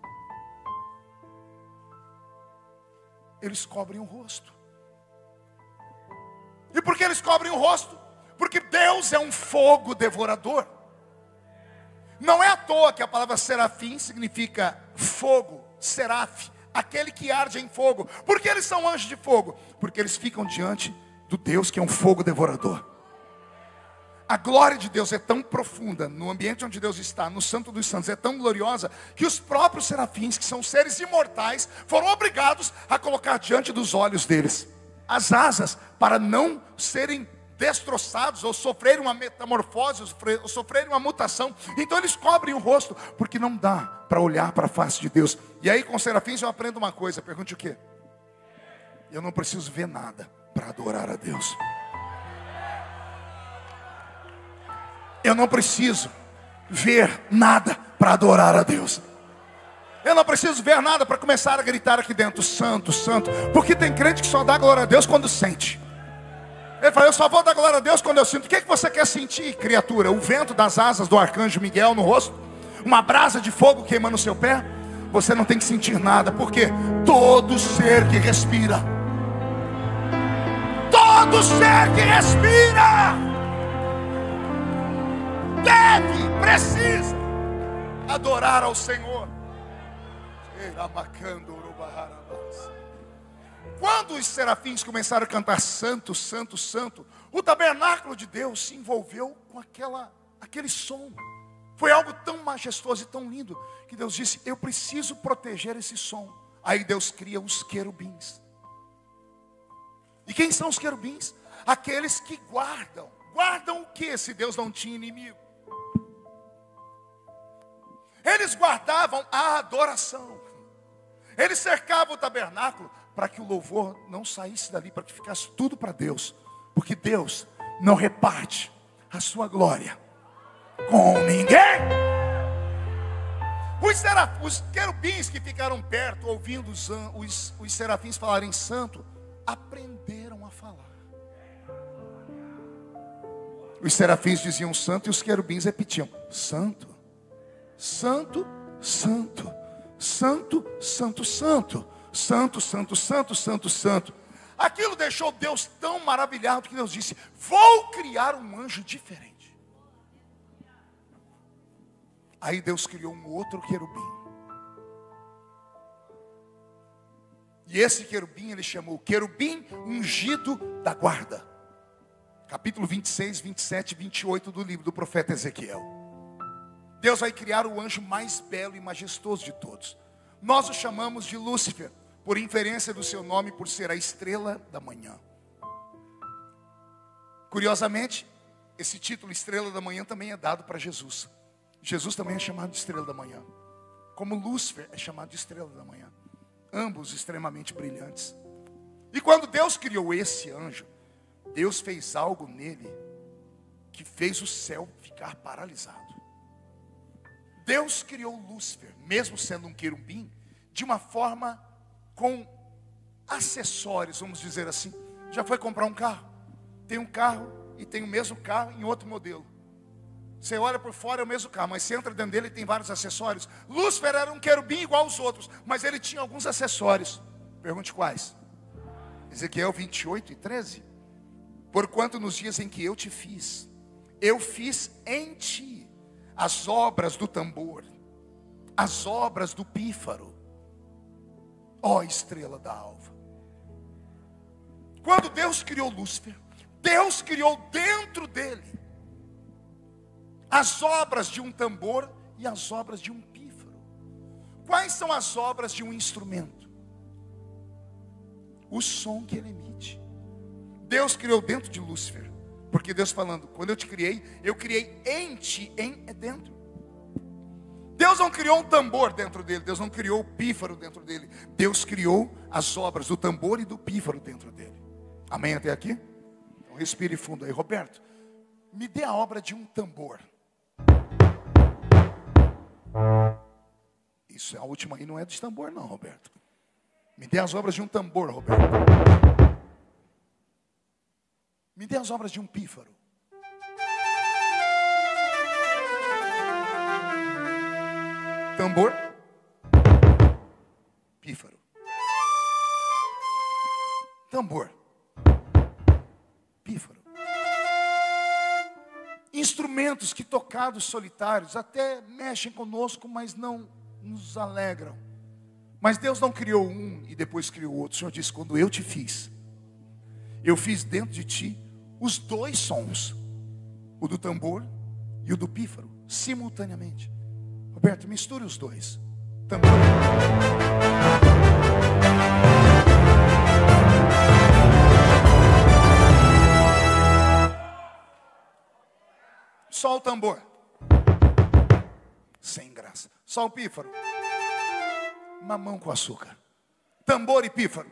eles cobrem o rosto. E por que eles cobrem o rosto? Porque Deus é um fogo devorador. Não é à toa que a palavra serafim significa fogo, seraf, aquele que arde em fogo. Por que eles são anjos de fogo? Porque eles ficam diante do Deus que é um fogo devorador. A glória de Deus é tão profunda no ambiente onde Deus está, no Santo dos Santos, é tão gloriosa, que os próprios serafins, que são seres imortais, foram obrigados a colocar diante dos olhos deles as asas, para não serem destroçados, ou sofrerem uma metamorfose, ou sofrerem uma mutação. Então eles cobrem o rosto, porque não dá para olhar para a face de Deus. E aí com os serafins eu aprendo uma coisa, pergunte o quê? Eu não preciso ver nada para adorar a Deus. Eu não preciso ver nada para adorar a Deus. Eu não preciso ver nada para começar a gritar aqui dentro, santo, santo. Porque tem crente que só dá glória a Deus quando sente. Ele fala, eu só vou dar glória a Deus quando eu sinto. O que é que você quer sentir, criatura? O vento das asas do arcanjo Miguel no rosto? Uma brasa de fogo queimando o seu pé? Você não tem que sentir nada, porque todo ser que respira, todo ser que respira deve, precisa adorar ao Senhor. Quando os serafins começaram a cantar santo, santo, santo, o tabernáculo de Deus se envolveu com aquela, aquele som. Foi algo tão majestoso e tão lindo, que Deus disse, eu preciso proteger esse som. Aí Deus cria os querubins. E quem são os querubins? Aqueles que guardam. Guardam o que se Deus não tinha inimigo? Eles guardavam a adoração. Eles cercavam o tabernáculo para que o louvor não saísse dali, para que ficasse tudo para Deus. Porque Deus não reparte a sua glória com ninguém. Os, seraf, os querubins que ficaram perto, ouvindo os, os, os serafins falarem santo, aprenderam a falar. Os serafins diziam santo e os querubins repetiam: santo, santo, santo, santo, santo, santo, santo, santo, santo, santo, santo. Aquilo deixou Deus tão maravilhado que Deus disse: vou criar um anjo diferente. Aí Deus criou um outro querubim. E esse querubim ele chamou querubim ungido da guarda. Capítulo vinte e seis, vinte e sete e vinte e oito do livro do profeta Ezequiel. Deus vai criar o anjo mais belo e majestoso de todos. Nós o chamamos de Lúcifer, por inferência do seu nome, por ser a estrela da manhã. Curiosamente, esse título estrela da manhã também é dado para Jesus. Jesus também é chamado de estrela da manhã, como Lúcifer é chamado de estrela da manhã. Ambos extremamente brilhantes. E quando Deus criou esse anjo, Deus fez algo nele que fez o céu ficar paralisado. Deus criou Lúcifer, mesmo sendo um querubim, de uma forma com acessórios, vamos dizer assim. Já foi comprar um carro? Tem um carro e tem o mesmo carro em outro modelo. Você olha por fora, é o mesmo carro, mas você entra dentro dele e tem vários acessórios. Lúcifer era um querubim igual aos outros, mas ele tinha alguns acessórios. Pergunte quais? Ezequiel vinte e oito e treze. Porquanto nos dias em que eu te fiz, eu fiz em ti as obras do tambor, as obras do pífaro, ó estrela da alva. Quando Deus criou Lúcifer, Deus criou dentro dele as obras de um tambor e as obras de um pífaro. Quais são as obras de um instrumento? O som que ele emite. Deus criou dentro de Lúcifer, porque Deus falando, quando eu te criei, eu criei em ti, em é dentro. Deus não criou um tambor dentro dele, Deus não criou o pífaro dentro dele. Deus criou as obras do tambor e do pífaro dentro dele. Amém até aqui? Então respire fundo aí. Roberto, me dê a obra de um tambor. Isso, a última aí não é de tambor não, Roberto. Me dê as obras de um tambor, Roberto. Me dê as obras de um pífaro. Tambor, pífaro. Tambor, pífaro. Instrumentos que tocados solitários até mexem conosco, mas não nos alegram. Mas Deus não criou um e depois criou outro. O Senhor disse, quando eu te fiz, eu fiz dentro de ti os dois sons, o do tambor e o do pífaro, simultaneamente. Roberto, misture os dois. Tambor. Só o tambor. Sem graça. Só o pífaro. Mamão com açúcar. Tambor e pífaro.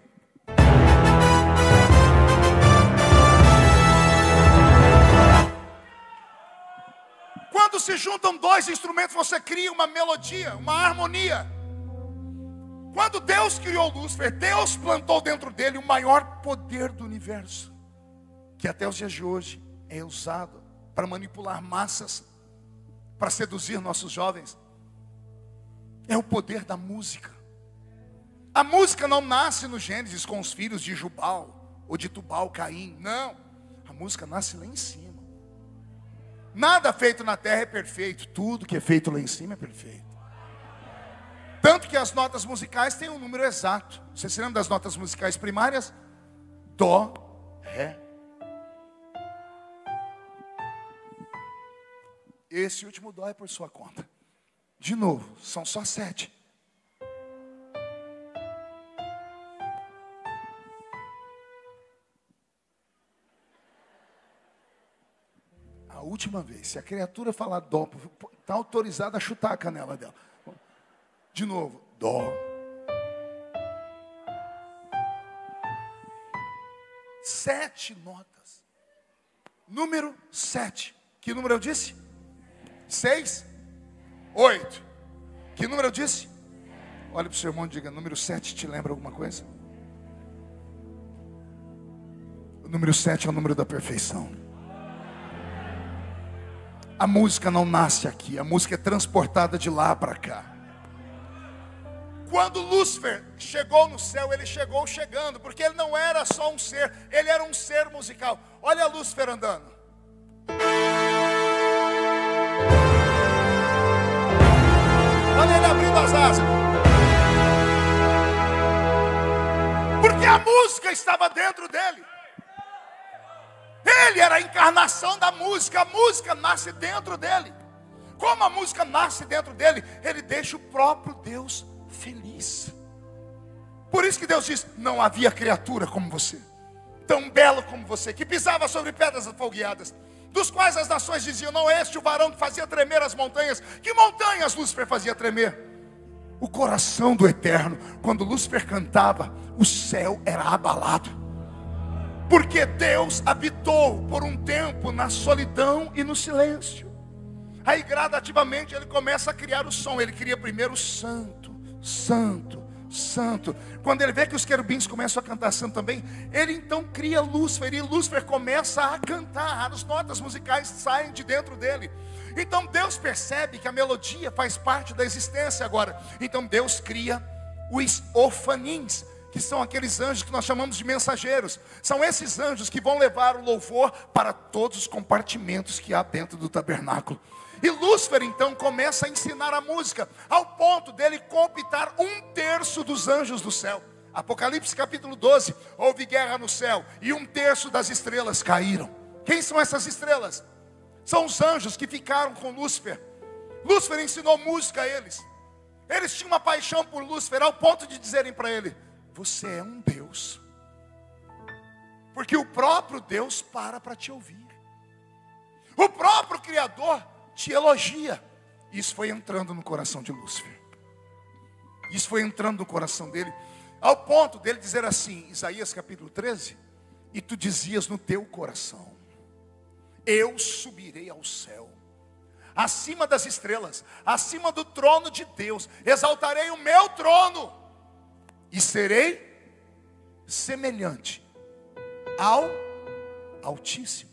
Quando se juntam dois instrumentos, você cria uma melodia, uma harmonia. Quando Deus criou Lúcifer, Deus plantou dentro dele o maior poder do universo, que até os dias de hoje é usado para manipular massas, para seduzir nossos jovens. É o poder da música. A música não nasce no Gênesis com os filhos de Jubal ou de Tubal, Caim. Não, a música nasce lá em cima. Nada feito na terra é perfeito. Tudo que é feito lá em cima é perfeito. Tanto que as notas musicais têm um número exato. Você se lembra das notas musicais primárias? Dó, Ré. Esse último dó é por sua conta. De novo, são só sete. última vez. Se a criatura falar dó, está autorizada a chutar a canela dela. De novo, dó. Sete notas. Número sete. Que número eu disse? Seis? Oito. Que número eu disse? Olha para o seu irmão e diga, número sete te lembra alguma coisa? O número sete é o número da perfeição. A música não nasce aqui, a música é transportada de lá para cá. Quando Lúcifer chegou no céu, ele chegou chegando, porque ele não era só um ser, ele era um ser musical. Olha Lúcifer andando. Olha ele abrindo as asas. Porque a música estava dentro dele. Ele era a encarnação da música. A música nasce dentro dele. Como a música nasce dentro dele, ele deixa o próprio Deus feliz. Por isso que Deus diz, não havia criatura como você, tão belo como você, que pisava sobre pedras afogueadas, dos quais as nações diziam, não é este o varão que fazia tremer as montanhas? Que montanhas Lúcifer fazia tremer? O coração do Eterno. Quando Lúcifer cantava, o céu era abalado, porque Deus habitou por um tempo na solidão e no silêncio. Aí gradativamente ele começa a criar o som. Ele cria primeiro o santo, santo, santo. Quando ele vê que os querubins começam a cantar santo também, ele então cria Lúcifer, e Lúcifer começa a cantar. As notas musicais saem de dentro dele. Então Deus percebe que a melodia faz parte da existência agora. Então Deus cria os ofanins, que são aqueles anjos que nós chamamos de mensageiros. São esses anjos que vão levar o louvor para todos os compartimentos que há dentro do tabernáculo. E Lúcifer então começa a ensinar a música, ao ponto dele cooptar um terço dos anjos do céu. Apocalipse capítulo doze, houve guerra no céu, e um terço das estrelas caíram. Quem são essas estrelas? São os anjos que ficaram com Lúcifer. Lúcifer ensinou música a eles. Eles tinham uma paixão por Lúcifer, ao ponto de dizerem para ele, você é um Deus, porque o próprio Deus para para te ouvir. O próprio Criador te elogia. Isso foi entrando no coração de Lúcifer. Isso foi entrando no coração dele, ao ponto dele dizer assim, Isaías capítulo treze, e tu dizias no teu coração, eu subirei ao céu, acima das estrelas, acima do trono de Deus, exaltarei o meu trono, e serei semelhante ao Altíssimo.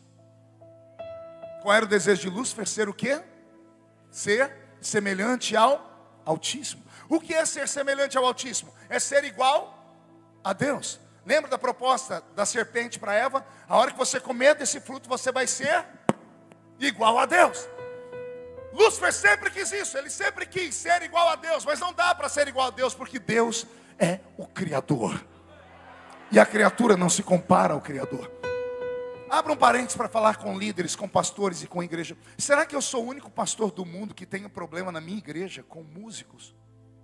Qual era o desejo de Lúcifer? Ser o quê? Ser semelhante ao Altíssimo. O que é ser semelhante ao Altíssimo? É ser igual a Deus. Lembra da proposta da serpente para Eva? A hora que você comer desse fruto, você vai ser igual a Deus. Lúcifer sempre quis isso. Ele sempre quis ser igual a Deus. Mas não dá para ser igual a Deus, porque Deus é o Criador. E a criatura não se compara ao Criador. Abra um parênteses para falar com líderes, com pastores e com igreja. Será que eu sou o único pastor do mundo que tem um problema na minha igreja com músicos?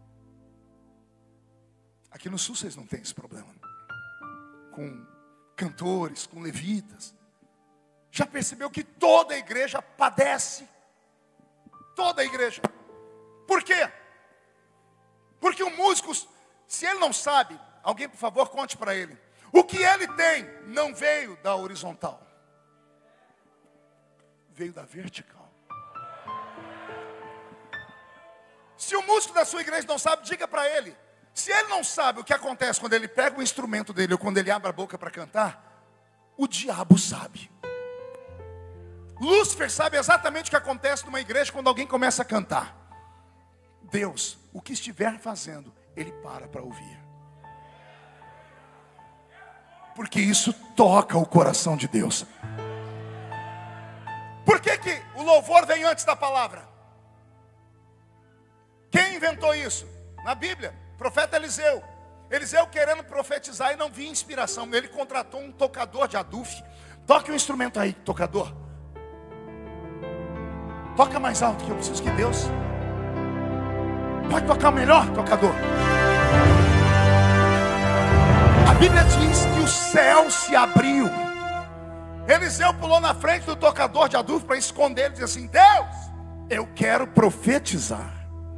Aqui no sul vocês não têm esse problema. Com cantores, com levitas. Já percebeu que toda a igreja padece? Toda a igreja. Por quê? Porque o músico, se ele não sabe, alguém por favor conte para ele. O que ele tem não veio da horizontal, veio da vertical. Se o músico da sua igreja não sabe, diga para ele. Se ele não sabe o que acontece quando ele pega o instrumento dele, ou quando ele abre a boca para cantar, o diabo sabe. Lúcifer sabe exatamente o que acontece numa igreja quando alguém começa a cantar. Deus, o que estiver fazendo, ele para para ouvir. Porque isso toca o coração de Deus. Por que que o louvor vem antes da palavra? Quem inventou isso? Na Bíblia, profeta Eliseu. Eliseu querendo profetizar e não via inspiração. Ele contratou um tocador de aduf. Toque um instrumento aí, tocador. Toca mais alto que eu preciso que Deus. Pode tocar melhor, tocador. A Bíblia diz que o céu se abriu. Eliseu pulou na frente do tocador de adufo para esconder ele e disse assim: Deus, eu quero profetizar.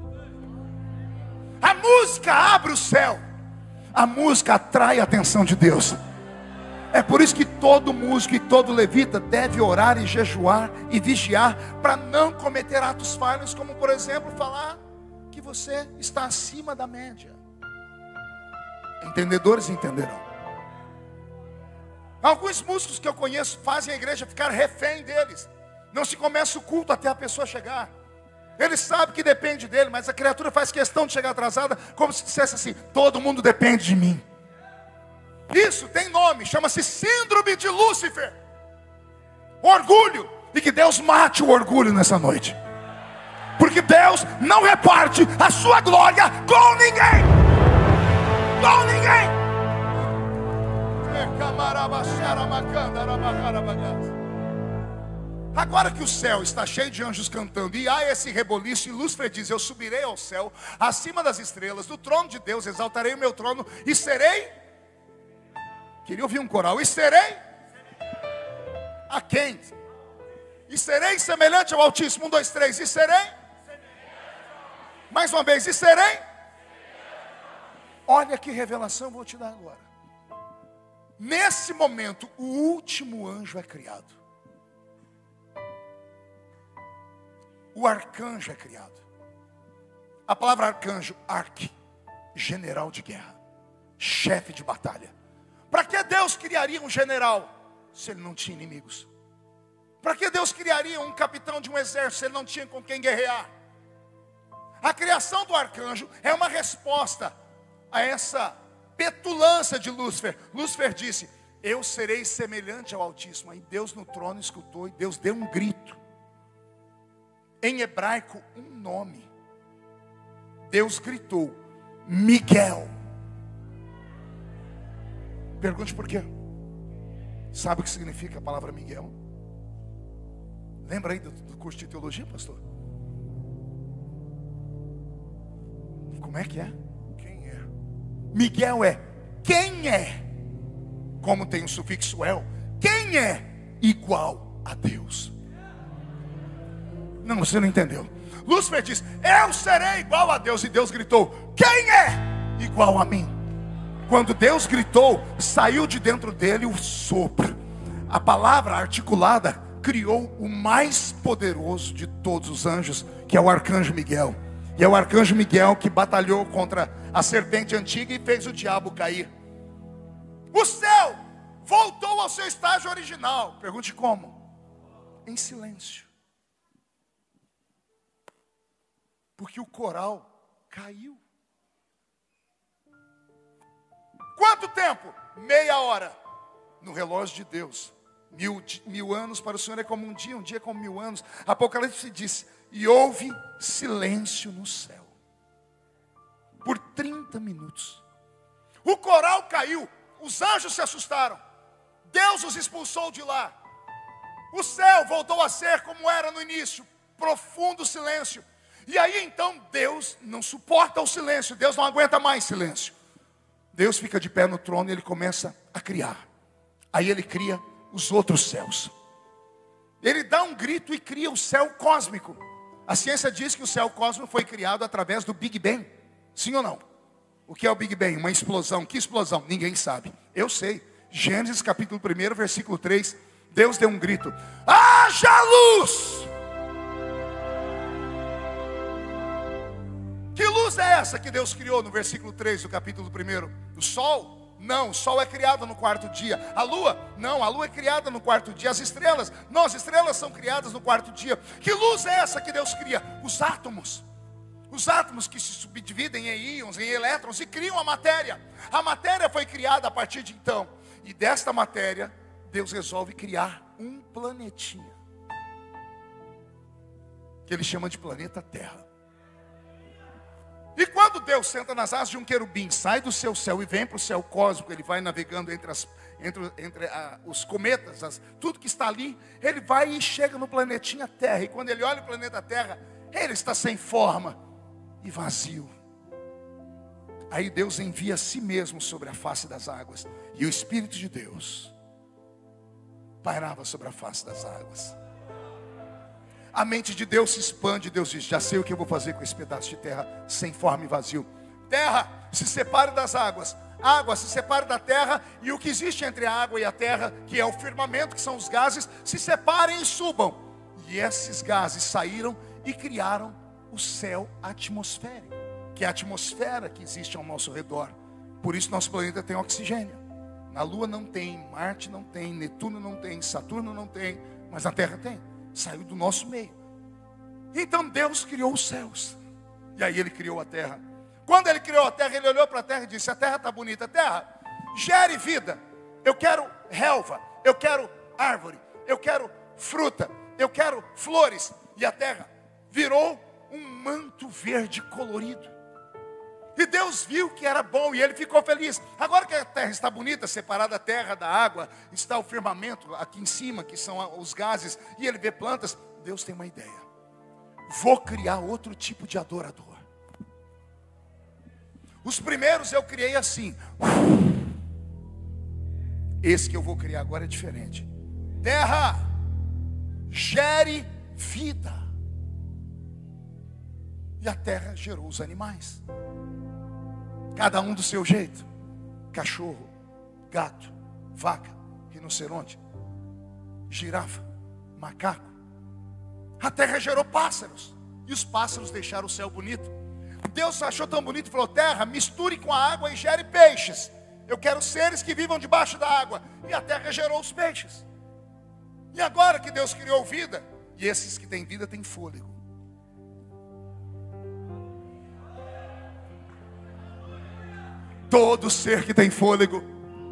A música abre o céu, a música atrai a atenção de Deus. É por isso que todo músico e todo levita deve orar e jejuar e vigiar para não cometer atos falhos, como por exemplo falar que você está acima da média. Entendedores entenderão. Alguns músicos que eu conheço fazem a igreja ficar refém deles. Não se começa o culto até a pessoa chegar. Ele sabe que depende dele, mas a criatura faz questão de chegar atrasada, como se dissesse assim: todo mundo depende de mim. Isso tem nome, chama-se síndrome de Lúcifer. Orgulho. E que Deus mate o orgulho nessa noite, porque Deus não reparte a sua glória com ninguém. Com ninguém. Agora que o céu está cheio de anjos cantando e há esse reboliço, e Lúcifer diz: eu subirei ao céu, acima das estrelas, do trono de Deus exaltarei o meu trono e serei... Queria ouvir um coral. E serei a quem? E serei semelhante ao Altíssimo. Um, dois, três. E serei. Mais uma vez. E serei. Olha que revelação eu vou te dar agora. Nesse momento, o último anjo é criado. O arcanjo é criado. A palavra arcanjo, arque, general de guerra, chefe de batalha. Para que Deus criaria um general se ele não tinha inimigos? Para que Deus criaria um capitão de um exército se ele não tinha com quem guerrear? A criação do arcanjo é uma resposta a essa petulância de Lúcifer. Lúcifer disse: eu serei semelhante ao Altíssimo. Aí Deus no trono escutou e Deus deu um grito. Em hebraico, um nome. Deus gritou: Miguel. Pergunte por quê? Sabe o que significa a palavra Miguel? Lembra aí do, do curso de teologia, pastor? Como é que é? Quem é? Miguel é quem é. Como tem o sufixo el, quem é igual a Deus? Não, você não entendeu. Lúcifer diz: eu serei igual a Deus. E Deus gritou: quem é igual a mim? Quando Deus gritou, saiu de dentro dele o sopro. A palavra articulada criou o mais poderoso de todos os anjos, que é o arcanjo Miguel. E é o arcanjo Miguel que batalhou contra a serpente antiga e fez o diabo cair. O céu voltou ao seu estágio original. Pergunte como? Em silêncio. Porque o coral caiu. Quanto tempo? Meia hora. No relógio de Deus. Mil, mil anos para o Senhor é como um dia, um dia é como mil anos. Apocalipse diz: e houve silêncio no céu. Por trinta minutos. O coral caiu. Os anjos se assustaram. Deus os expulsou de lá. O céu voltou a ser como era no início. Profundo silêncio. E aí então Deus não suporta o silêncio. Deus não aguenta mais silêncio. Deus fica de pé no trono e ele começa a criar. Aí ele cria os outros céus. Ele dá um grito e cria o céu cósmico. A ciência diz que o céu cósmico foi criado através do Big Bang. Sim ou não? O que é o Big Bang? Uma explosão. Que explosão? Ninguém sabe. Eu sei. Gênesis capítulo um, versículo três. Deus deu um grito: haja luz! Que luz é essa que Deus criou no versículo três do capítulo um? O sol? Não, o sol é criado no quarto dia. A lua? Não, a lua é criada no quarto dia. As estrelas? Não, as estrelas são criadas no quarto dia. Que luz é essa que Deus cria? Os átomos. Os átomos que se subdividem em íons, em elétrons e criam a matéria. A matéria foi criada a partir de então. E desta matéria, Deus resolve criar um planetinha, que ele chama de planeta Terra. E quando Deus senta nas asas de um querubim, sai do seu céu e vem para o céu cósmico, ele vai navegando entre, as, entre, entre a, os cometas, as, tudo que está ali, ele vai e chega no planetinha Terra. E quando ele olha o planeta Terra, ele está sem forma e vazio. Aí Deus envia a si mesmo sobre a face das águas. E o Espírito de Deus pairava sobre a face das águas. A mente de Deus se expande. Deus diz: já sei o que eu vou fazer com esse pedaço de terra sem forma e vazio. Terra, se separe das águas. Água, se separe da terra. E o que existe entre a água e a terra, que é o firmamento, que são os gases, se separem e subam. E esses gases saíram e criaram o céu atmosférico, que é a atmosfera que existe ao nosso redor. Por isso nosso planeta tem oxigênio. Na Lua não tem, Marte não tem, Netuno não tem, Saturno não tem, mas na Terra tem. Saiu do nosso meio. Então Deus criou os céus. E aí Ele criou a terra. Quando Ele criou a terra, Ele olhou para a terra e disse: a terra está bonita. Terra, gere vida. Eu quero relva, eu quero árvore, eu quero fruta, eu quero flores. E a terra virou um manto verde colorido. E Deus viu que era bom e Ele ficou feliz. Agora que a terra está bonita, separada a terra da água, está o firmamento aqui em cima, que são os gases, e Ele vê plantas. Deus tem uma ideia: vou criar outro tipo de adorador. Os primeiros eu criei assim. Esse que eu vou criar agora é diferente. Terra, gere vida. E a terra gerou os animais, cada um do seu jeito: cachorro, gato, vaca, rinoceronte, girafa, macaco. A terra gerou pássaros, e os pássaros deixaram o céu bonito. Deus achou tão bonito e falou: terra, misture com a água e gere peixes. Eu quero seres que vivam debaixo da água. E a terra gerou os peixes. E agora que Deus criou vida, e esses que têm vida têm fôlego. Todo ser que tem fôlego.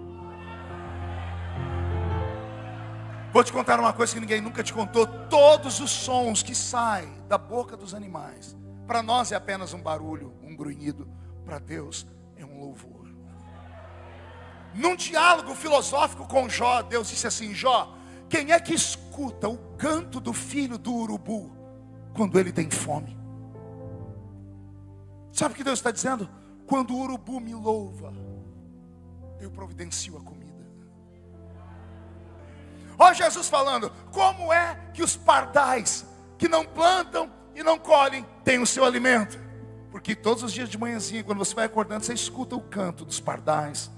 Vou te contar uma coisa que ninguém nunca te contou. Todos os sons que saem da boca dos animais, para nós é apenas um barulho, um grunhido. Para Deus é um louvor. Num diálogo filosófico com Jó, Deus disse assim: Jó, quem é que escuta o canto do filho do urubu quando ele tem fome? Sabe o que Deus está dizendo? Quando o urubu me louva, eu providencio a comida. Ó Jesus falando: como é que os pardais que não plantam e não colhem têm o seu alimento? Porque todos os dias de manhãzinha, quando você vai acordando, você escuta o canto dos pardais.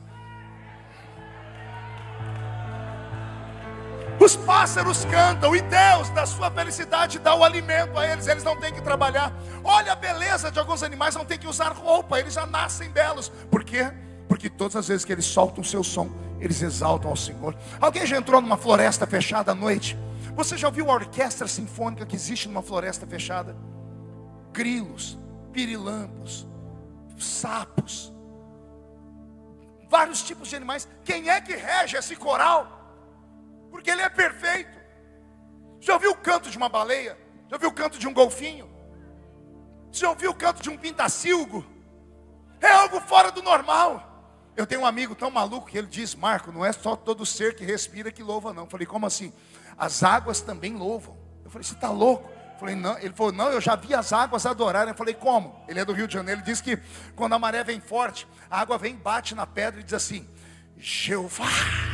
Os pássaros cantam, e Deus, da sua felicidade, dá o alimento a eles. Eles não têm que trabalhar. Olha a beleza de alguns animais, não tem que usar roupa, eles já nascem belos. Por quê? Porque todas as vezes que eles soltam o seu som, eles exaltam ao Senhor. Alguém já entrou numa floresta fechada à noite? Você já ouviu a orquestra sinfônica que existe numa floresta fechada? Grilos, pirilampos, sapos, vários tipos de animais. Quem é que rege esse coral? Porque ele é perfeito. Já ouviu o canto de uma baleia? Já ouviu o canto de um golfinho? Já ouviu o canto de um pintacilgo? É algo fora do normal. Eu tenho um amigo tão maluco que ele diz: Marco, não é só todo ser que respira que louva não. Eu falei: como assim? As águas também louvam. Eu falei: você está louco? Eu falei: não. Ele falou: não, eu já vi as águas adorarem. Eu falei: como? Ele é do Rio de Janeiro. Ele diz que quando a maré vem forte, a água vem, bate na pedra e diz assim: Jeová,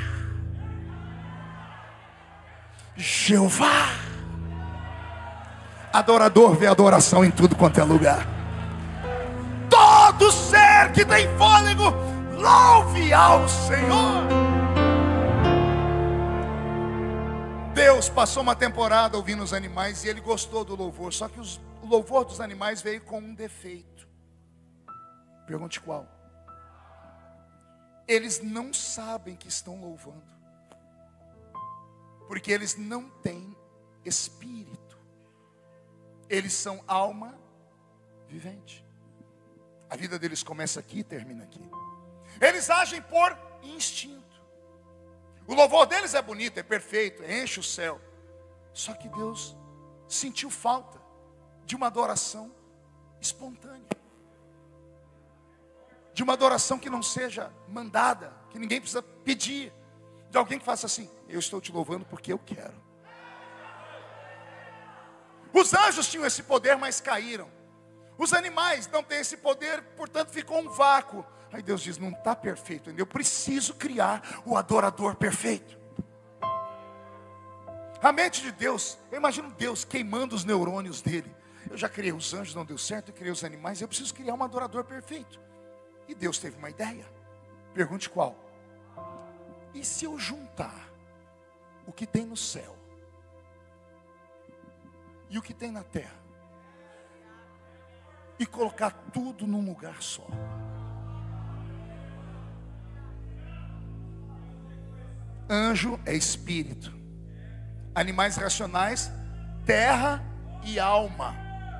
Jeová. Adorador vê adoração em tudo quanto é lugar. Todo ser que tem fôlego, louve ao Senhor. Deus passou uma temporada ouvindo os animais e Ele gostou do louvor. Só que os, o louvor dos animais veio com um defeito. Pergunte qual? Eles não sabem que estão louvando, porque eles não têm espírito. Eles são alma vivente. A vida deles começa aqui e termina aqui. Eles agem por instinto. O louvor deles é bonito, é perfeito, enche o céu. Só que Deus sentiu falta de uma adoração espontânea, de uma adoração que não seja mandada, que ninguém precisa pedir, de alguém que faça assim: eu estou te louvando porque eu quero. Os anjos tinham esse poder, mas caíram. Os animais não têm esse poder, portanto ficou um vácuo. Aí Deus diz: não está perfeito ainda, eu preciso criar o adorador perfeito. A mente de Deus, eu imagino Deus queimando os neurônios dele. Eu já criei os anjos, não deu certo, eu criei os animais, eu preciso criar um adorador perfeito. E Deus teve uma ideia. Pergunte qual? E se eu juntar o que tem no céu e o que tem na terra e colocar tudo num lugar só? Anjo é espírito, animais racionais, terra e alma.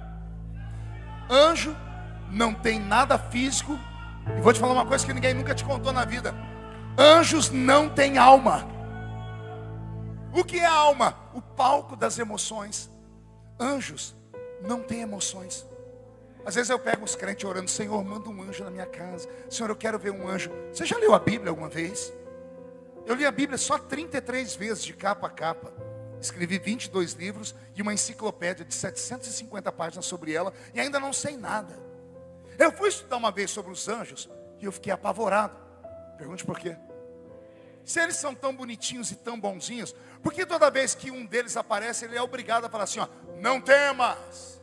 Anjo não tem nada físico. E vou te falar uma coisa que ninguém nunca te contou na vida: anjos não têm alma. O que é alma? O palco das emoções. Anjos não têm emoções. Às vezes eu pego os crentes orando: Senhor, manda um anjo na minha casa. Senhor, eu quero ver um anjo. Você já leu a Bíblia alguma vez? Eu li a Bíblia só trinta e três vezes, de capa a capa. Escrevi vinte e dois livros e uma enciclopédia de setecentas e cinquenta páginas sobre ela, e ainda não sei nada. Eu fui estudar uma vez sobre os anjos e eu fiquei apavorado. Pergunte por quê? Se eles são tão bonitinhos e tão bonzinhos, por que toda vez que um deles aparece, ele é obrigado a falar assim, ó, não temas?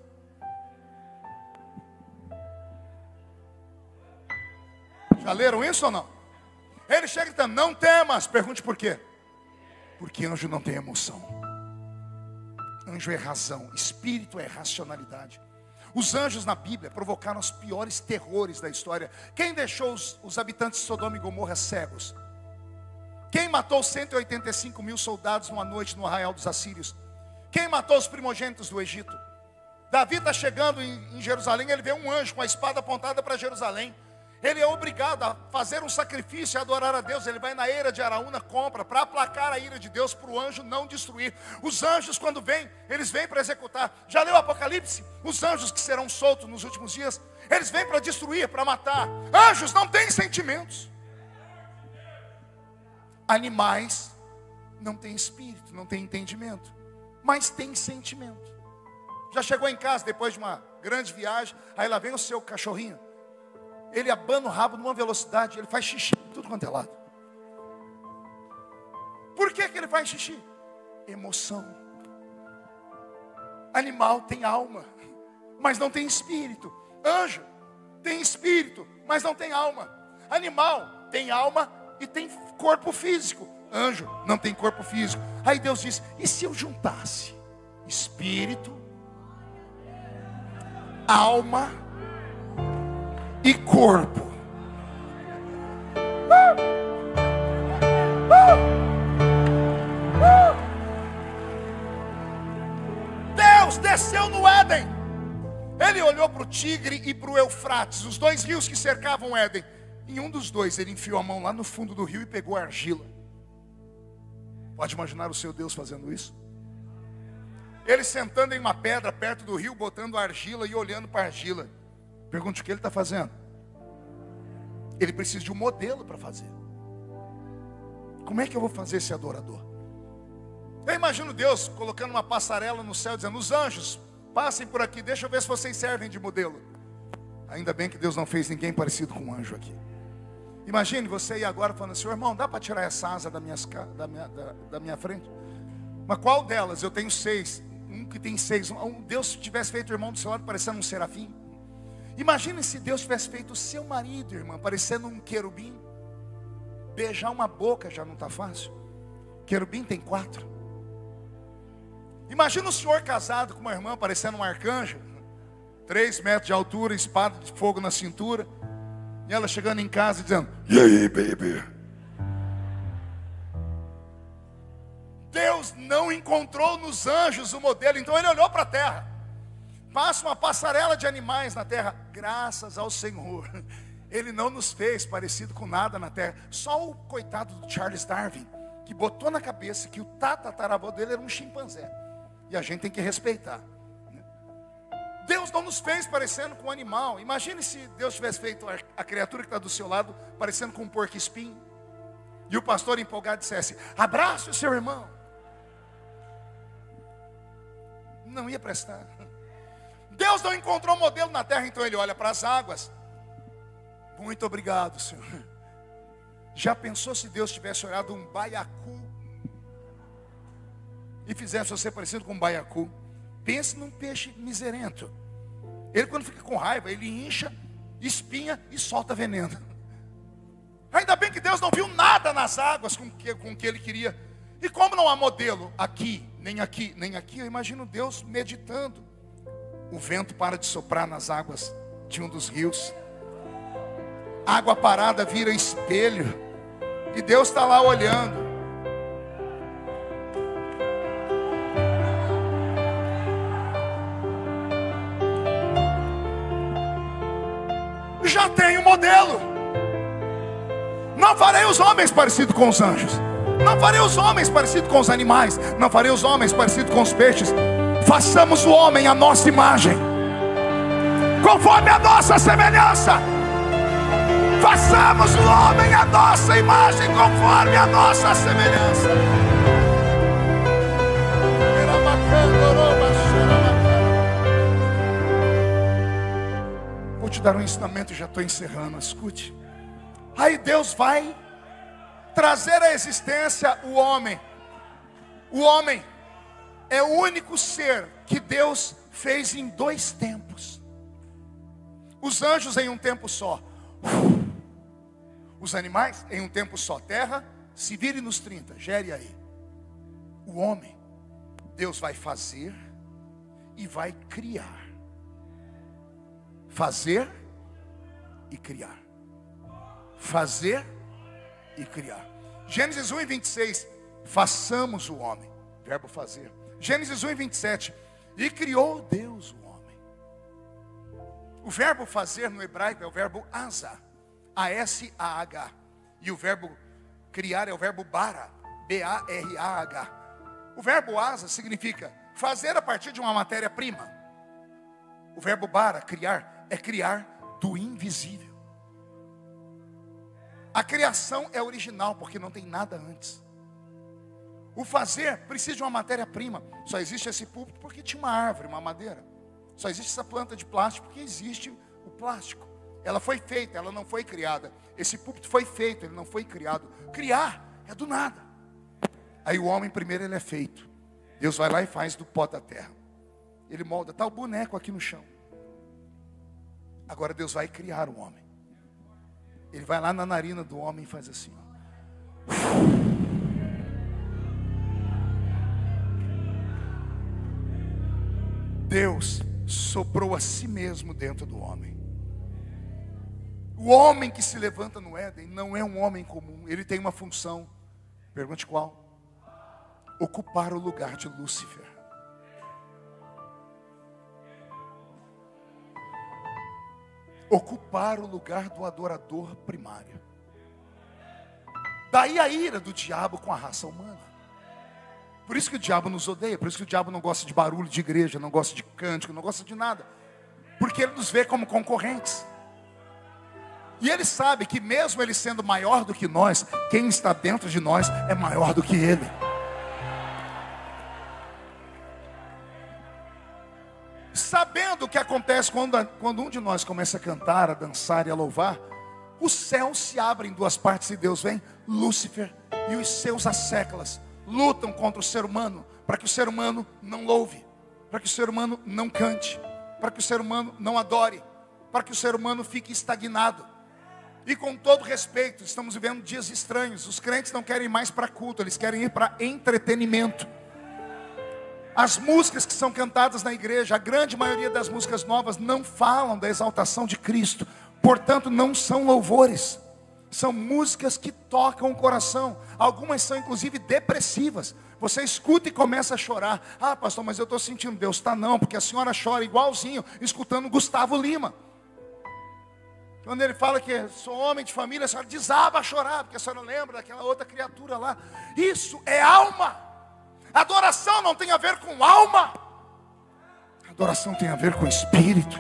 Já leram isso ou não? Ele chega gritando, não temas. Pergunte por quê? Porque anjo não tem emoção. Anjo é razão, espírito é racionalidade. Os anjos na Bíblia provocaram os piores terrores da história. Quem deixou os, os habitantes de Sodoma e Gomorra cegos? Quem matou cento e oitenta e cinco mil soldados numa noite no arraial dos assírios? Quem matou os primogênitos do Egito? Davi está chegando em, em Jerusalém, ele vê um anjo com a espada apontada para Jerusalém. Ele é obrigado a fazer um sacrifício e adorar a Deus. Ele vai na eira de Araúna, compra, para aplacar a ira de Deus, para o anjo não destruir. Os anjos, quando vêm, eles vêm para executar. Já leu o Apocalipse? Os anjos que serão soltos nos últimos dias, eles vêm para destruir, para matar. Anjos não têm sentimentos. Animais não têm espírito, não têm entendimento, mas têm sentimento. Já chegou em casa depois de uma grande viagem, aí lá vem o seu cachorrinho. Ele abana o rabo numa velocidade, ele faz xixi tudo quanto é lado. Por que que ele faz xixi? Emoção. Animal tem alma, mas não tem espírito. Anjo tem espírito, mas não tem alma. Animal tem alma e tem corpo físico. Anjo não tem corpo físico. Aí Deus diz, e se eu juntasse espírito, alma e corpo? Uh! Uh! Uh! Deus desceu no Éden. Ele olhou para o Tigre e para o Eufrates, os dois rios que cercavam o Éden. Em um dos dois ele enfiou a mão lá no fundo do rio e pegou a argila. Pode imaginar o seu Deus fazendo isso? Ele sentando em uma pedra perto do rio, botando a argila e olhando para a argila. Pergunte o que ele está fazendo. Ele precisa de um modelo para fazer. Como é que eu vou fazer esse adorador? Eu imagino Deus colocando uma passarela no céu, dizendo, os anjos, passem por aqui, deixa eu ver se vocês servem de modelo. Ainda bem que Deus não fez ninguém parecido com um anjo aqui. Imagine você ir agora falando assim, irmão, dá para tirar essa asa da minha, da, minha, da, da minha frente? Mas qual delas? Eu tenho seis. Um que tem seis. Um, Deus tivesse feito o irmão do seu lado parecendo um serafim. Imagine se Deus tivesse feito o seu marido, irmã, parecendo um querubim. Beijar uma boca já não está fácil. Querubim tem quatro. Imagina o senhor casado com uma irmã parecendo um arcanjo. Três metros de altura, espada de fogo na cintura. E ela chegando em casa dizendo, e aí, baby? Deus não encontrou nos anjos o modelo, então ele olhou para a terra. Passa uma passarela de animais na terra. Graças ao Senhor, Ele não nos fez parecido com nada na terra. Só o coitado do Charles Darwin, que botou na cabeça que o tataravô dele era um chimpanzé. E a gente tem que respeitar. Deus não nos fez parecendo com um animal. Imagine se Deus tivesse feito a criatura que está do seu lado parecendo com um porco-espinho. E o pastor empolgado dissesse, abrace o seu irmão. Não ia prestar. Deus não encontrou modelo na terra, então ele olha para as águas. Muito obrigado, Senhor. Já pensou se Deus tivesse olhado um baiacu e fizesse você parecido com um baiacu, pense num peixe miserento. Ele, quando fica com raiva, ele incha, espinha e solta veneno. Ainda bem que Deus não viu nada nas águas com que, com que ele queria. E como não há modelo aqui, nem aqui, nem aqui, eu imagino Deus meditando. O vento para de soprar nas águas de um dos rios. Água parada vira espelho. E Deus está lá olhando. Já tenho modelo. Não farei os homens parecidos com os anjos. Não farei os homens parecidos com os animais. Não farei os homens parecidos com os peixes. Façamos o homem a nossa imagem, conforme a nossa semelhança. Façamos o homem a nossa imagem, conforme a nossa semelhança. Vou te dar um ensinamento e já estou encerrando, escute. Aí Deus vai trazer à existência o homem. O homem é o único ser que Deus fez em dois tempos. Os anjos em um tempo só. Os animais em um tempo só. Terra, se vire nos trinta, gere aí. O homem, Deus vai fazer e vai criar. Fazer e criar. Fazer e criar. Gênesis um e vinte e seis. Façamos o homem. Verbo fazer. Gênesis um e vinte e sete. E criou Deus o homem. O verbo fazer no hebraico é o verbo asa. A S A H. E o verbo criar é o verbo bara. B A R A H. O verbo asa significa fazer a partir de uma matéria-prima. O verbo bara, criar, é criar do invisível. A criação é original porque não tem nada antes. O fazer precisa de uma matéria-prima. Só existe esse púlpito porque tinha uma árvore, uma madeira. Só existe essa planta de plástico porque existe o plástico. Ela foi feita, ela não foi criada. Esse púlpito foi feito, ele não foi criado. Criar é do nada. Aí o homem primeiro ele é feito. Deus vai lá e faz do pó da terra. Ele molda, está o boneco aqui no chão. Agora Deus vai criar o homem. Ele vai lá na narina do homem e faz assim, ó. Deus soprou a si mesmo dentro do homem. O homem que se levanta no Éden não é um homem comum. Ele tem uma função. Pergunte qual? Ocupar o lugar de Lúcifer. Ocupar o lugar do adorador primário. Daí a ira do diabo com a raça humana. Por isso que o diabo nos odeia. Por isso que o diabo não gosta de barulho de igreja, não gosta de cântico, não gosta de nada. Porque ele nos vê como concorrentes. E ele sabe que mesmo ele sendo maior do que nós, quem está dentro de nós é maior do que ele. Sabendo o que acontece quando, quando um de nós começa a cantar, a dançar e a louvar, os céus se abrem em duas partes e Deus vem. Lúcifer e os seus asseclas lutam contra o ser humano, para que o ser humano não louve, para que o ser humano não cante, para que o ser humano não adore, para que o ser humano fique estagnado. E com todo respeito, estamos vivendo dias estranhos. Os crentes não querem ir mais para culto, eles querem ir para entretenimento. As músicas que são cantadas na igreja, a grande maioria das músicas novas não falam da exaltação de Cristo. Portanto, não são louvores. São músicas que tocam o coração. Algumas são inclusive depressivas. Você escuta e começa a chorar. Ah, pastor, mas eu estou sentindo Deus. Tá não, porque a senhora chora igualzinho, escutando Gustavo Lima. Quando ele fala que sou homem de família, a senhora desaba a chorar, porque a senhora lembra daquela outra criatura lá. Isso é alma. Adoração não tem a ver com alma. Adoração tem a ver com espírito.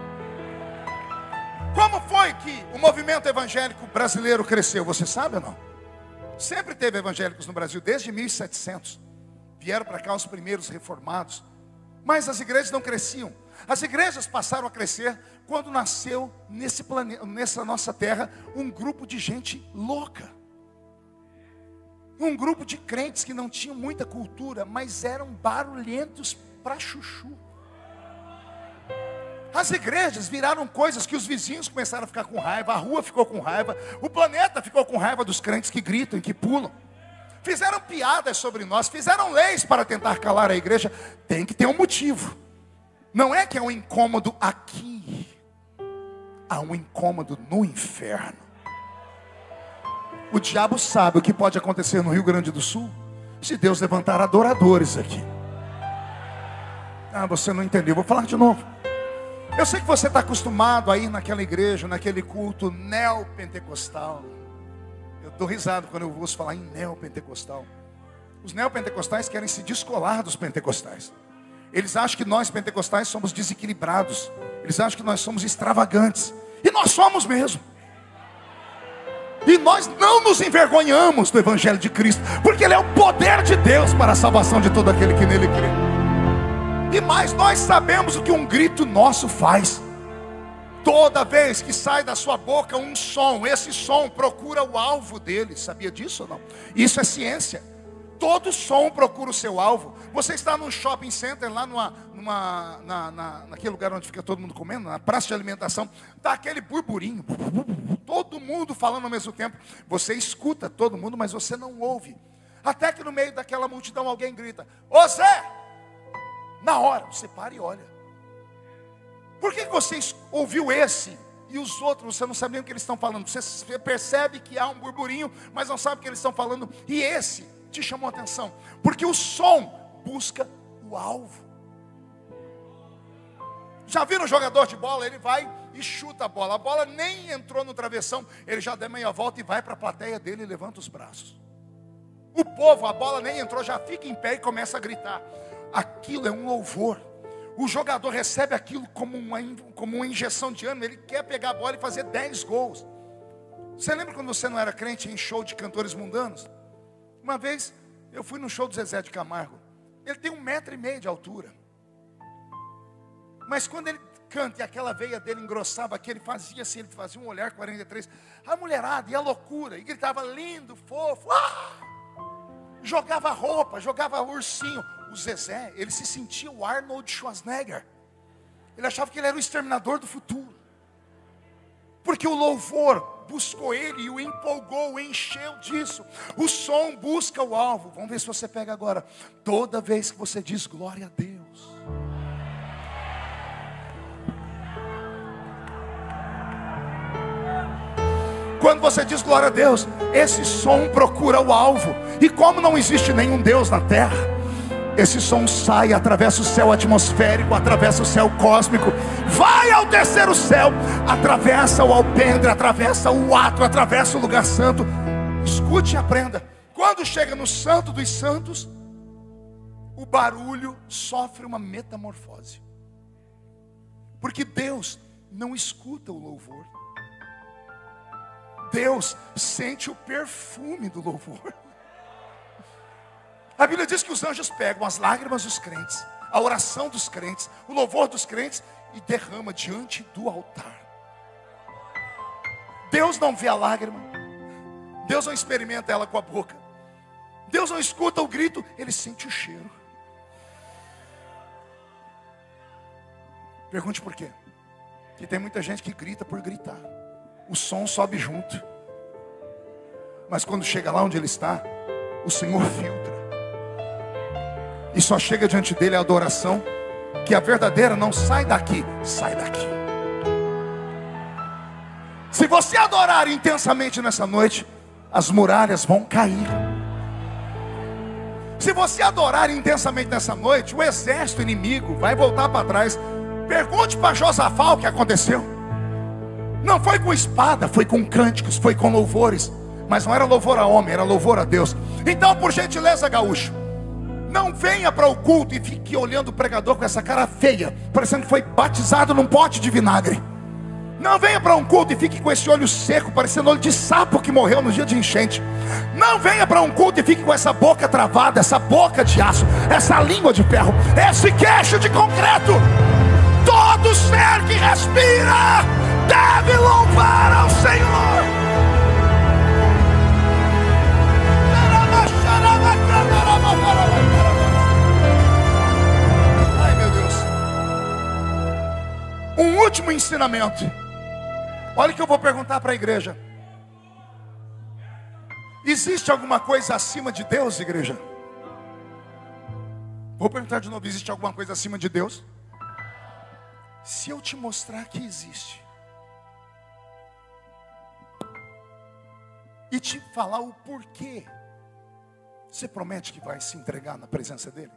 Como foi que o movimento evangélico brasileiro cresceu? Você sabe ou não? Sempre teve evangélicos no Brasil, desde mil e setecentos. Vieram para cá os primeiros reformados. Mas as igrejas não cresciam. As igrejas passaram a crescer quando nasceu nesse planeta, nessa nossa terra, um grupo de gente louca. Um grupo de crentes que não tinham muita cultura, mas eram barulhentos pra chuchu. As igrejas viraram coisas que os vizinhos começaram a ficar com raiva, a rua ficou com raiva, o planeta ficou com raiva dos crentes que gritam e que pulam. Fizeram piadas sobre nós, fizeram leis para tentar calar a igreja. Tem que ter um motivo. Não é que é um incômodo aqui, há um incômodo no inferno. O diabo sabe o que pode acontecer no Rio Grande do Sul se Deus levantar adoradores aqui. Ah, você não entendeu, vou falar de novo. Eu sei que você está acostumado a ir naquela igreja, naquele culto neopentecostal. Eu dou risada quando eu ouço falar em neopentecostal. Os neopentecostais querem se descolar dos pentecostais. Eles acham que nós pentecostais somos desequilibrados. Eles acham que nós somos extravagantes. E nós somos mesmo. E nós não nos envergonhamos do Evangelho de Cristo, porque ele é o poder de Deus para a salvação de todo aquele que nele crê. E mais, nós sabemos o que um grito nosso faz. Toda vez que sai da sua boca um som, esse som procura o alvo dele. Sabia disso ou não? Isso é ciência. Todo som procura o seu alvo. Você está num shopping center, lá numa, numa, na, na, naquele lugar onde fica todo mundo comendo, na praça de alimentação, está aquele burburinho, todo mundo falando ao mesmo tempo. Você escuta todo mundo, mas você não ouve. Até que no meio daquela multidão alguém grita: ô Zé! Na hora, você para e olha. Por que você ouviu esse e os outros, você não sabe nem o que eles estão falando? Você percebe que há um burburinho, mas não sabe o que eles estão falando. E esse te chamou a atenção, porque o som busca o alvo. Já viram um jogador de bola? Ele vai e chuta a bola. A bola nem entrou no travessão, ele já dá meia volta e vai para a plateia dele e levanta os braços. O povo, a bola nem entrou, já fica em pé e começa a gritar. Aquilo é um louvor. O jogador recebe aquilo como uma, como uma injeção de ânimo. Ele quer pegar a bola e fazer dez gols. Você lembra quando você não era crente em show de cantores mundanos? Uma vez eu fui no show do Zezé de Camargo. Ele tem um metro e meio de altura. Mas quando ele canta e aquela veia dele engrossava aqui, ele fazia assim, ele fazia um olhar quarenta e três. A mulherada ia loucura, e gritava lindo, fofo. Ah! Jogava roupa, jogava ursinho. O Zezé, ele se sentia o Arnold Schwarzenegger. Ele achava que ele era o exterminador do futuro. Porque o louvor buscou ele e o empolgou, o encheu disso. O som busca o alvo. Vamos ver se você pega agora. Toda vez que você diz glória a Deus, quando você diz glória a Deus, esse som procura o alvo. E como não existe nenhum Deus na terra, esse som sai, atravessa o céu atmosférico, atravessa o céu cósmico, vai ao terceiro céu, atravessa o alpendre, atravessa o átrio, atravessa o lugar santo. Escute e aprenda. Quando chega no santo dos santos, o barulho sofre uma metamorfose. Porque Deus não escuta o louvor. Deus sente o perfume do louvor. A Bíblia diz que os anjos pegam as lágrimas dos crentes, a oração dos crentes, o louvor dos crentes e derrama diante do altar. Deus não vê a lágrima, Deus não experimenta ela com a boca, Deus não escuta o grito, Ele sente o cheiro. Pergunte por quê? Porque tem muita gente que grita por gritar. O som sobe junto, mas quando chega lá onde Ele está, o Senhor filtra. E só chega diante dele a adoração, que a verdadeira não sai daqui, sai daqui. Se você adorar intensamente nessa noite, as muralhas vão cair. Se você adorar intensamente nessa noite, o exército inimigo vai voltar para trás. Pergunte para Josafá o que aconteceu. Não foi com espada, foi com cânticos, foi com louvores. Mas não era louvor a homem, era louvor a Deus. Então, por gentileza, gaúcho, não venha para o culto e fique olhando o pregador com essa cara feia, parecendo que foi batizado num pote de vinagre. Não venha para um culto e fique com esse olho seco, parecendo olho de sapo que morreu no dia de enchente. Não venha para um culto e fique com essa boca travada, essa boca de aço, essa língua de ferro, esse queixo de concreto. Todo ser que respira deve louvar ao Senhor. Um último ensinamento. Olha o que eu vou perguntar para a igreja. Existe alguma coisa acima de Deus, igreja? Vou perguntar de novo, existe alguma coisa acima de Deus? Se eu te mostrar que existe, e te falar o porquê, você promete que vai se entregar na presença dele?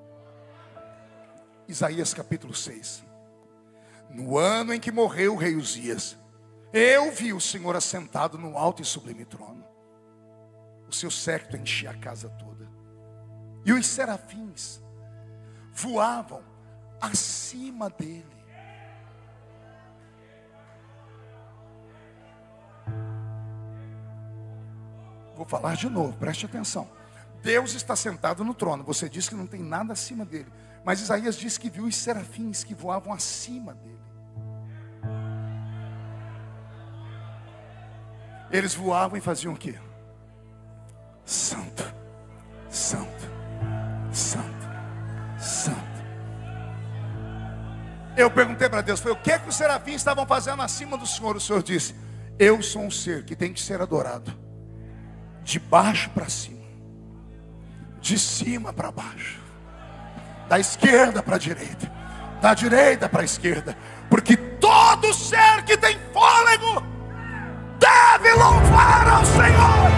Isaías capítulo seis. No ano em que morreu o rei Uzias, eu vi o Senhor assentado no alto e sublime trono. O seu séquito enchia a casa toda, e os serafins voavam acima dele. Vou falar de novo, preste atenção. Deus está sentado no trono. Você diz que não tem nada acima dele, mas Isaías diz que viu os serafins que voavam acima dele. Eles voavam e faziam o quê? Santo, santo, santo, santo. Eu perguntei para Deus, foi o que que os serafins estavam fazendo acima do Senhor? O Senhor disse: eu sou um ser que tem que ser adorado de baixo para cima, de cima para baixo, da esquerda para a direita, da direita para a esquerda, porque todo ser que tem fôlego deve louvar ao Senhor.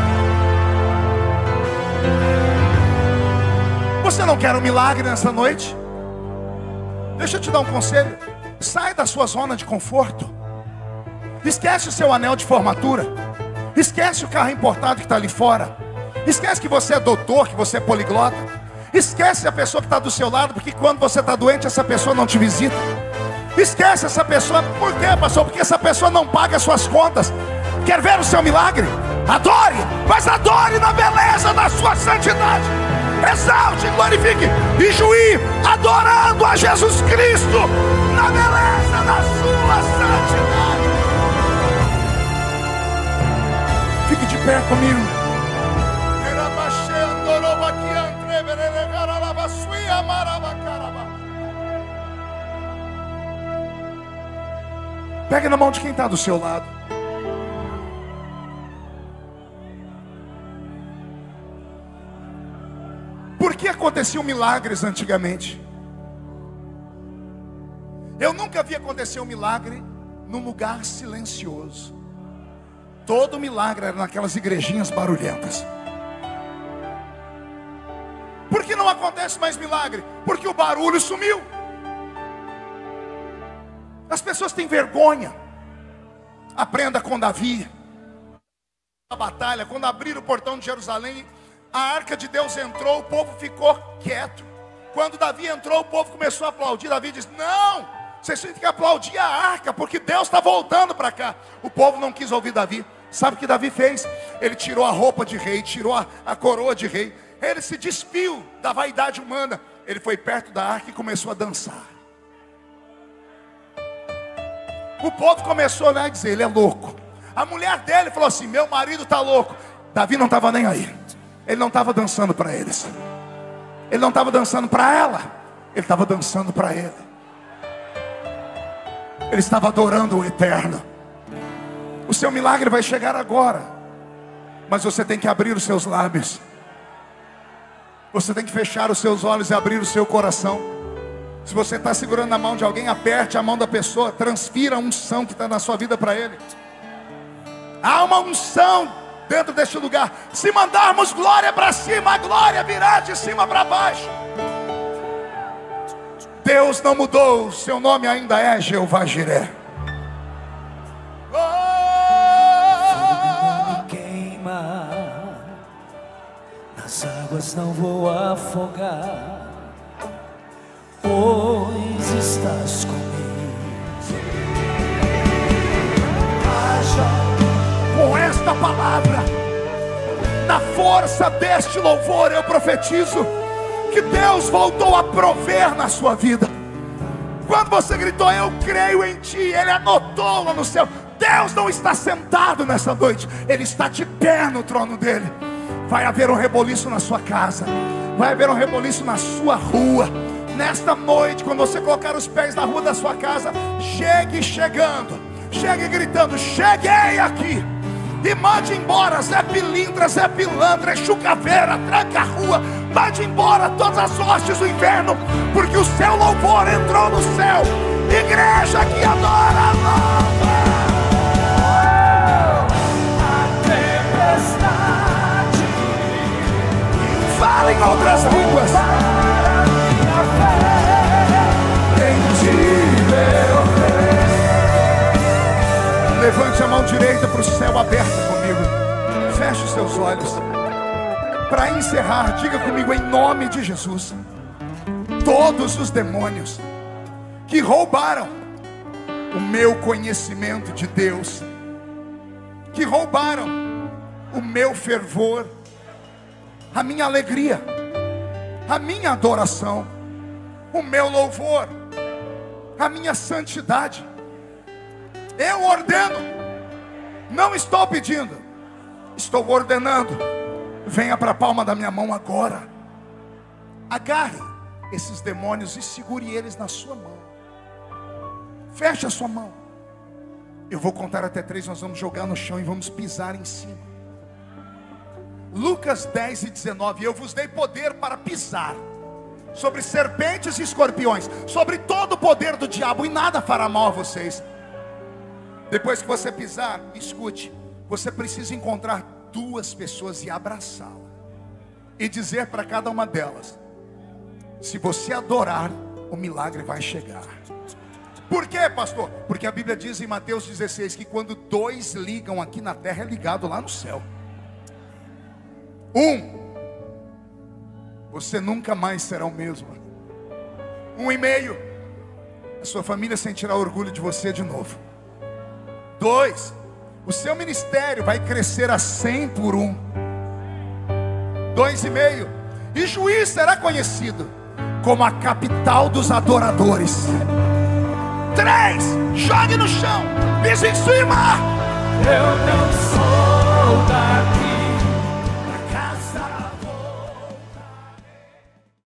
Você não quer um milagre nessa noite? Deixa eu te dar um conselho. Sai da sua zona de conforto. Esquece o seu anel de formatura. Esquece o carro importado que está ali fora. Esquece que você é doutor, que você é poliglota. Esquece a pessoa que está do seu lado, porque quando você está doente, essa pessoa não te visita. Esquece essa pessoa. Por quê, pastor? Porque essa pessoa não paga as suas contas. Quer ver o seu milagre? Adore, mas adore na beleza da sua santidade. Exalte, glorifique e juí, adorando a Jesus Cristo na beleza da sua santidade. Fique de pé comigo. Pegue na mão de quem está do seu lado. Por que aconteciam milagres antigamente? Eu nunca vi acontecer um milagre num lugar silencioso. Todo milagre era naquelas igrejinhas barulhentas. Por que não acontece mais milagre? Porque o barulho sumiu. As pessoas têm vergonha. Aprenda com Davi. A batalha, quando abriram o portão de Jerusalém, a arca de Deus entrou, o povo ficou quieto. Quando Davi entrou, o povo começou a aplaudir. Davi disse: não, vocês têm que aplaudir a arca, porque Deus está voltando para cá. O povo não quis ouvir Davi. Sabe o que Davi fez? Ele tirou a roupa de rei, tirou a, a coroa de rei. Ele se despiu da vaidade humana. Ele foi perto da arca e começou a dançar. O povo começou a olhar e dizer: ele é louco. A mulher dele falou assim: meu marido está louco. Davi não estava nem aí. Ele não estava dançando para eles. Ele não estava dançando para ela. Ele estava dançando para ele. Ele estava adorando o eterno. O seu milagre vai chegar agora, mas você tem que abrir os seus lábios. Você tem que fechar os seus olhos e abrir o seu coração. Se você está segurando na mão de alguém, aperte a mão da pessoa. Transfira a unção que está na sua vida para ele. Há uma unção dentro deste lugar. Se mandarmos glória para cima, a glória virá de cima para baixo. Deus não mudou. Seu nome ainda é Jeová Jiré. Me queima, nas águas não vou afogar, pois estás comigo. Com esta palavra, na força deste louvor, eu profetizo que Deus voltou a prover na sua vida. Quando você gritou: eu creio em ti, Ele anotou lá no céu. Deus não está sentado nessa noite, Ele está de pé no trono dele. Vai haver um reboliço na sua casa, vai haver um reboliço na sua rua, Nesta noite, quando você colocar os pés na rua da sua casa, chegue chegando, chegue gritando: cheguei aqui. E mande embora Zé Pilintra, Zé Pilantra, Chucaveira, tranca a rua. Mande embora todas as hostes do inferno, porque o seu louvor entrou no céu. Igreja que adora, louva. A tempestade fala em outras línguas. Levante a mão direita para o céu aberto comigo. Feche os seus olhos. Para encerrar, diga comigo em nome de Jesus: todos os demônios que roubaram o meu conhecimento de Deus, que roubaram o meu fervor, a minha alegria, a minha adoração, o meu louvor, a minha santidade, eu ordeno, não estou pedindo, estou ordenando. Venha para a palma da minha mão agora. Agarre esses demônios e segure eles na sua mão. Feche a sua mão. Eu vou contar até três, nós vamos jogar no chão e vamos pisar em cima. Lucas dez e dezenove. Eu vos dei poder para pisar sobre serpentes e escorpiões, sobre todo o poder do diabo, e nada fará mal a vocês. Depois que você pisar, escute, você precisa encontrar duas pessoas e abraçá-la e dizer para cada uma delas: se você adorar, o milagre vai chegar. Por quê, pastor? Porque a Bíblia diz em Mateus dezesseis que quando dois ligam aqui na terra, é ligado lá no céu. Um, você nunca mais será o mesmo. Um e meio, a sua família sentirá orgulho de você de novo. Dois, o seu ministério vai crescer a cem por um. Dois e meio, e Juiz será conhecido como a capital dos adoradores. Três, jogue no chão, pise em cima.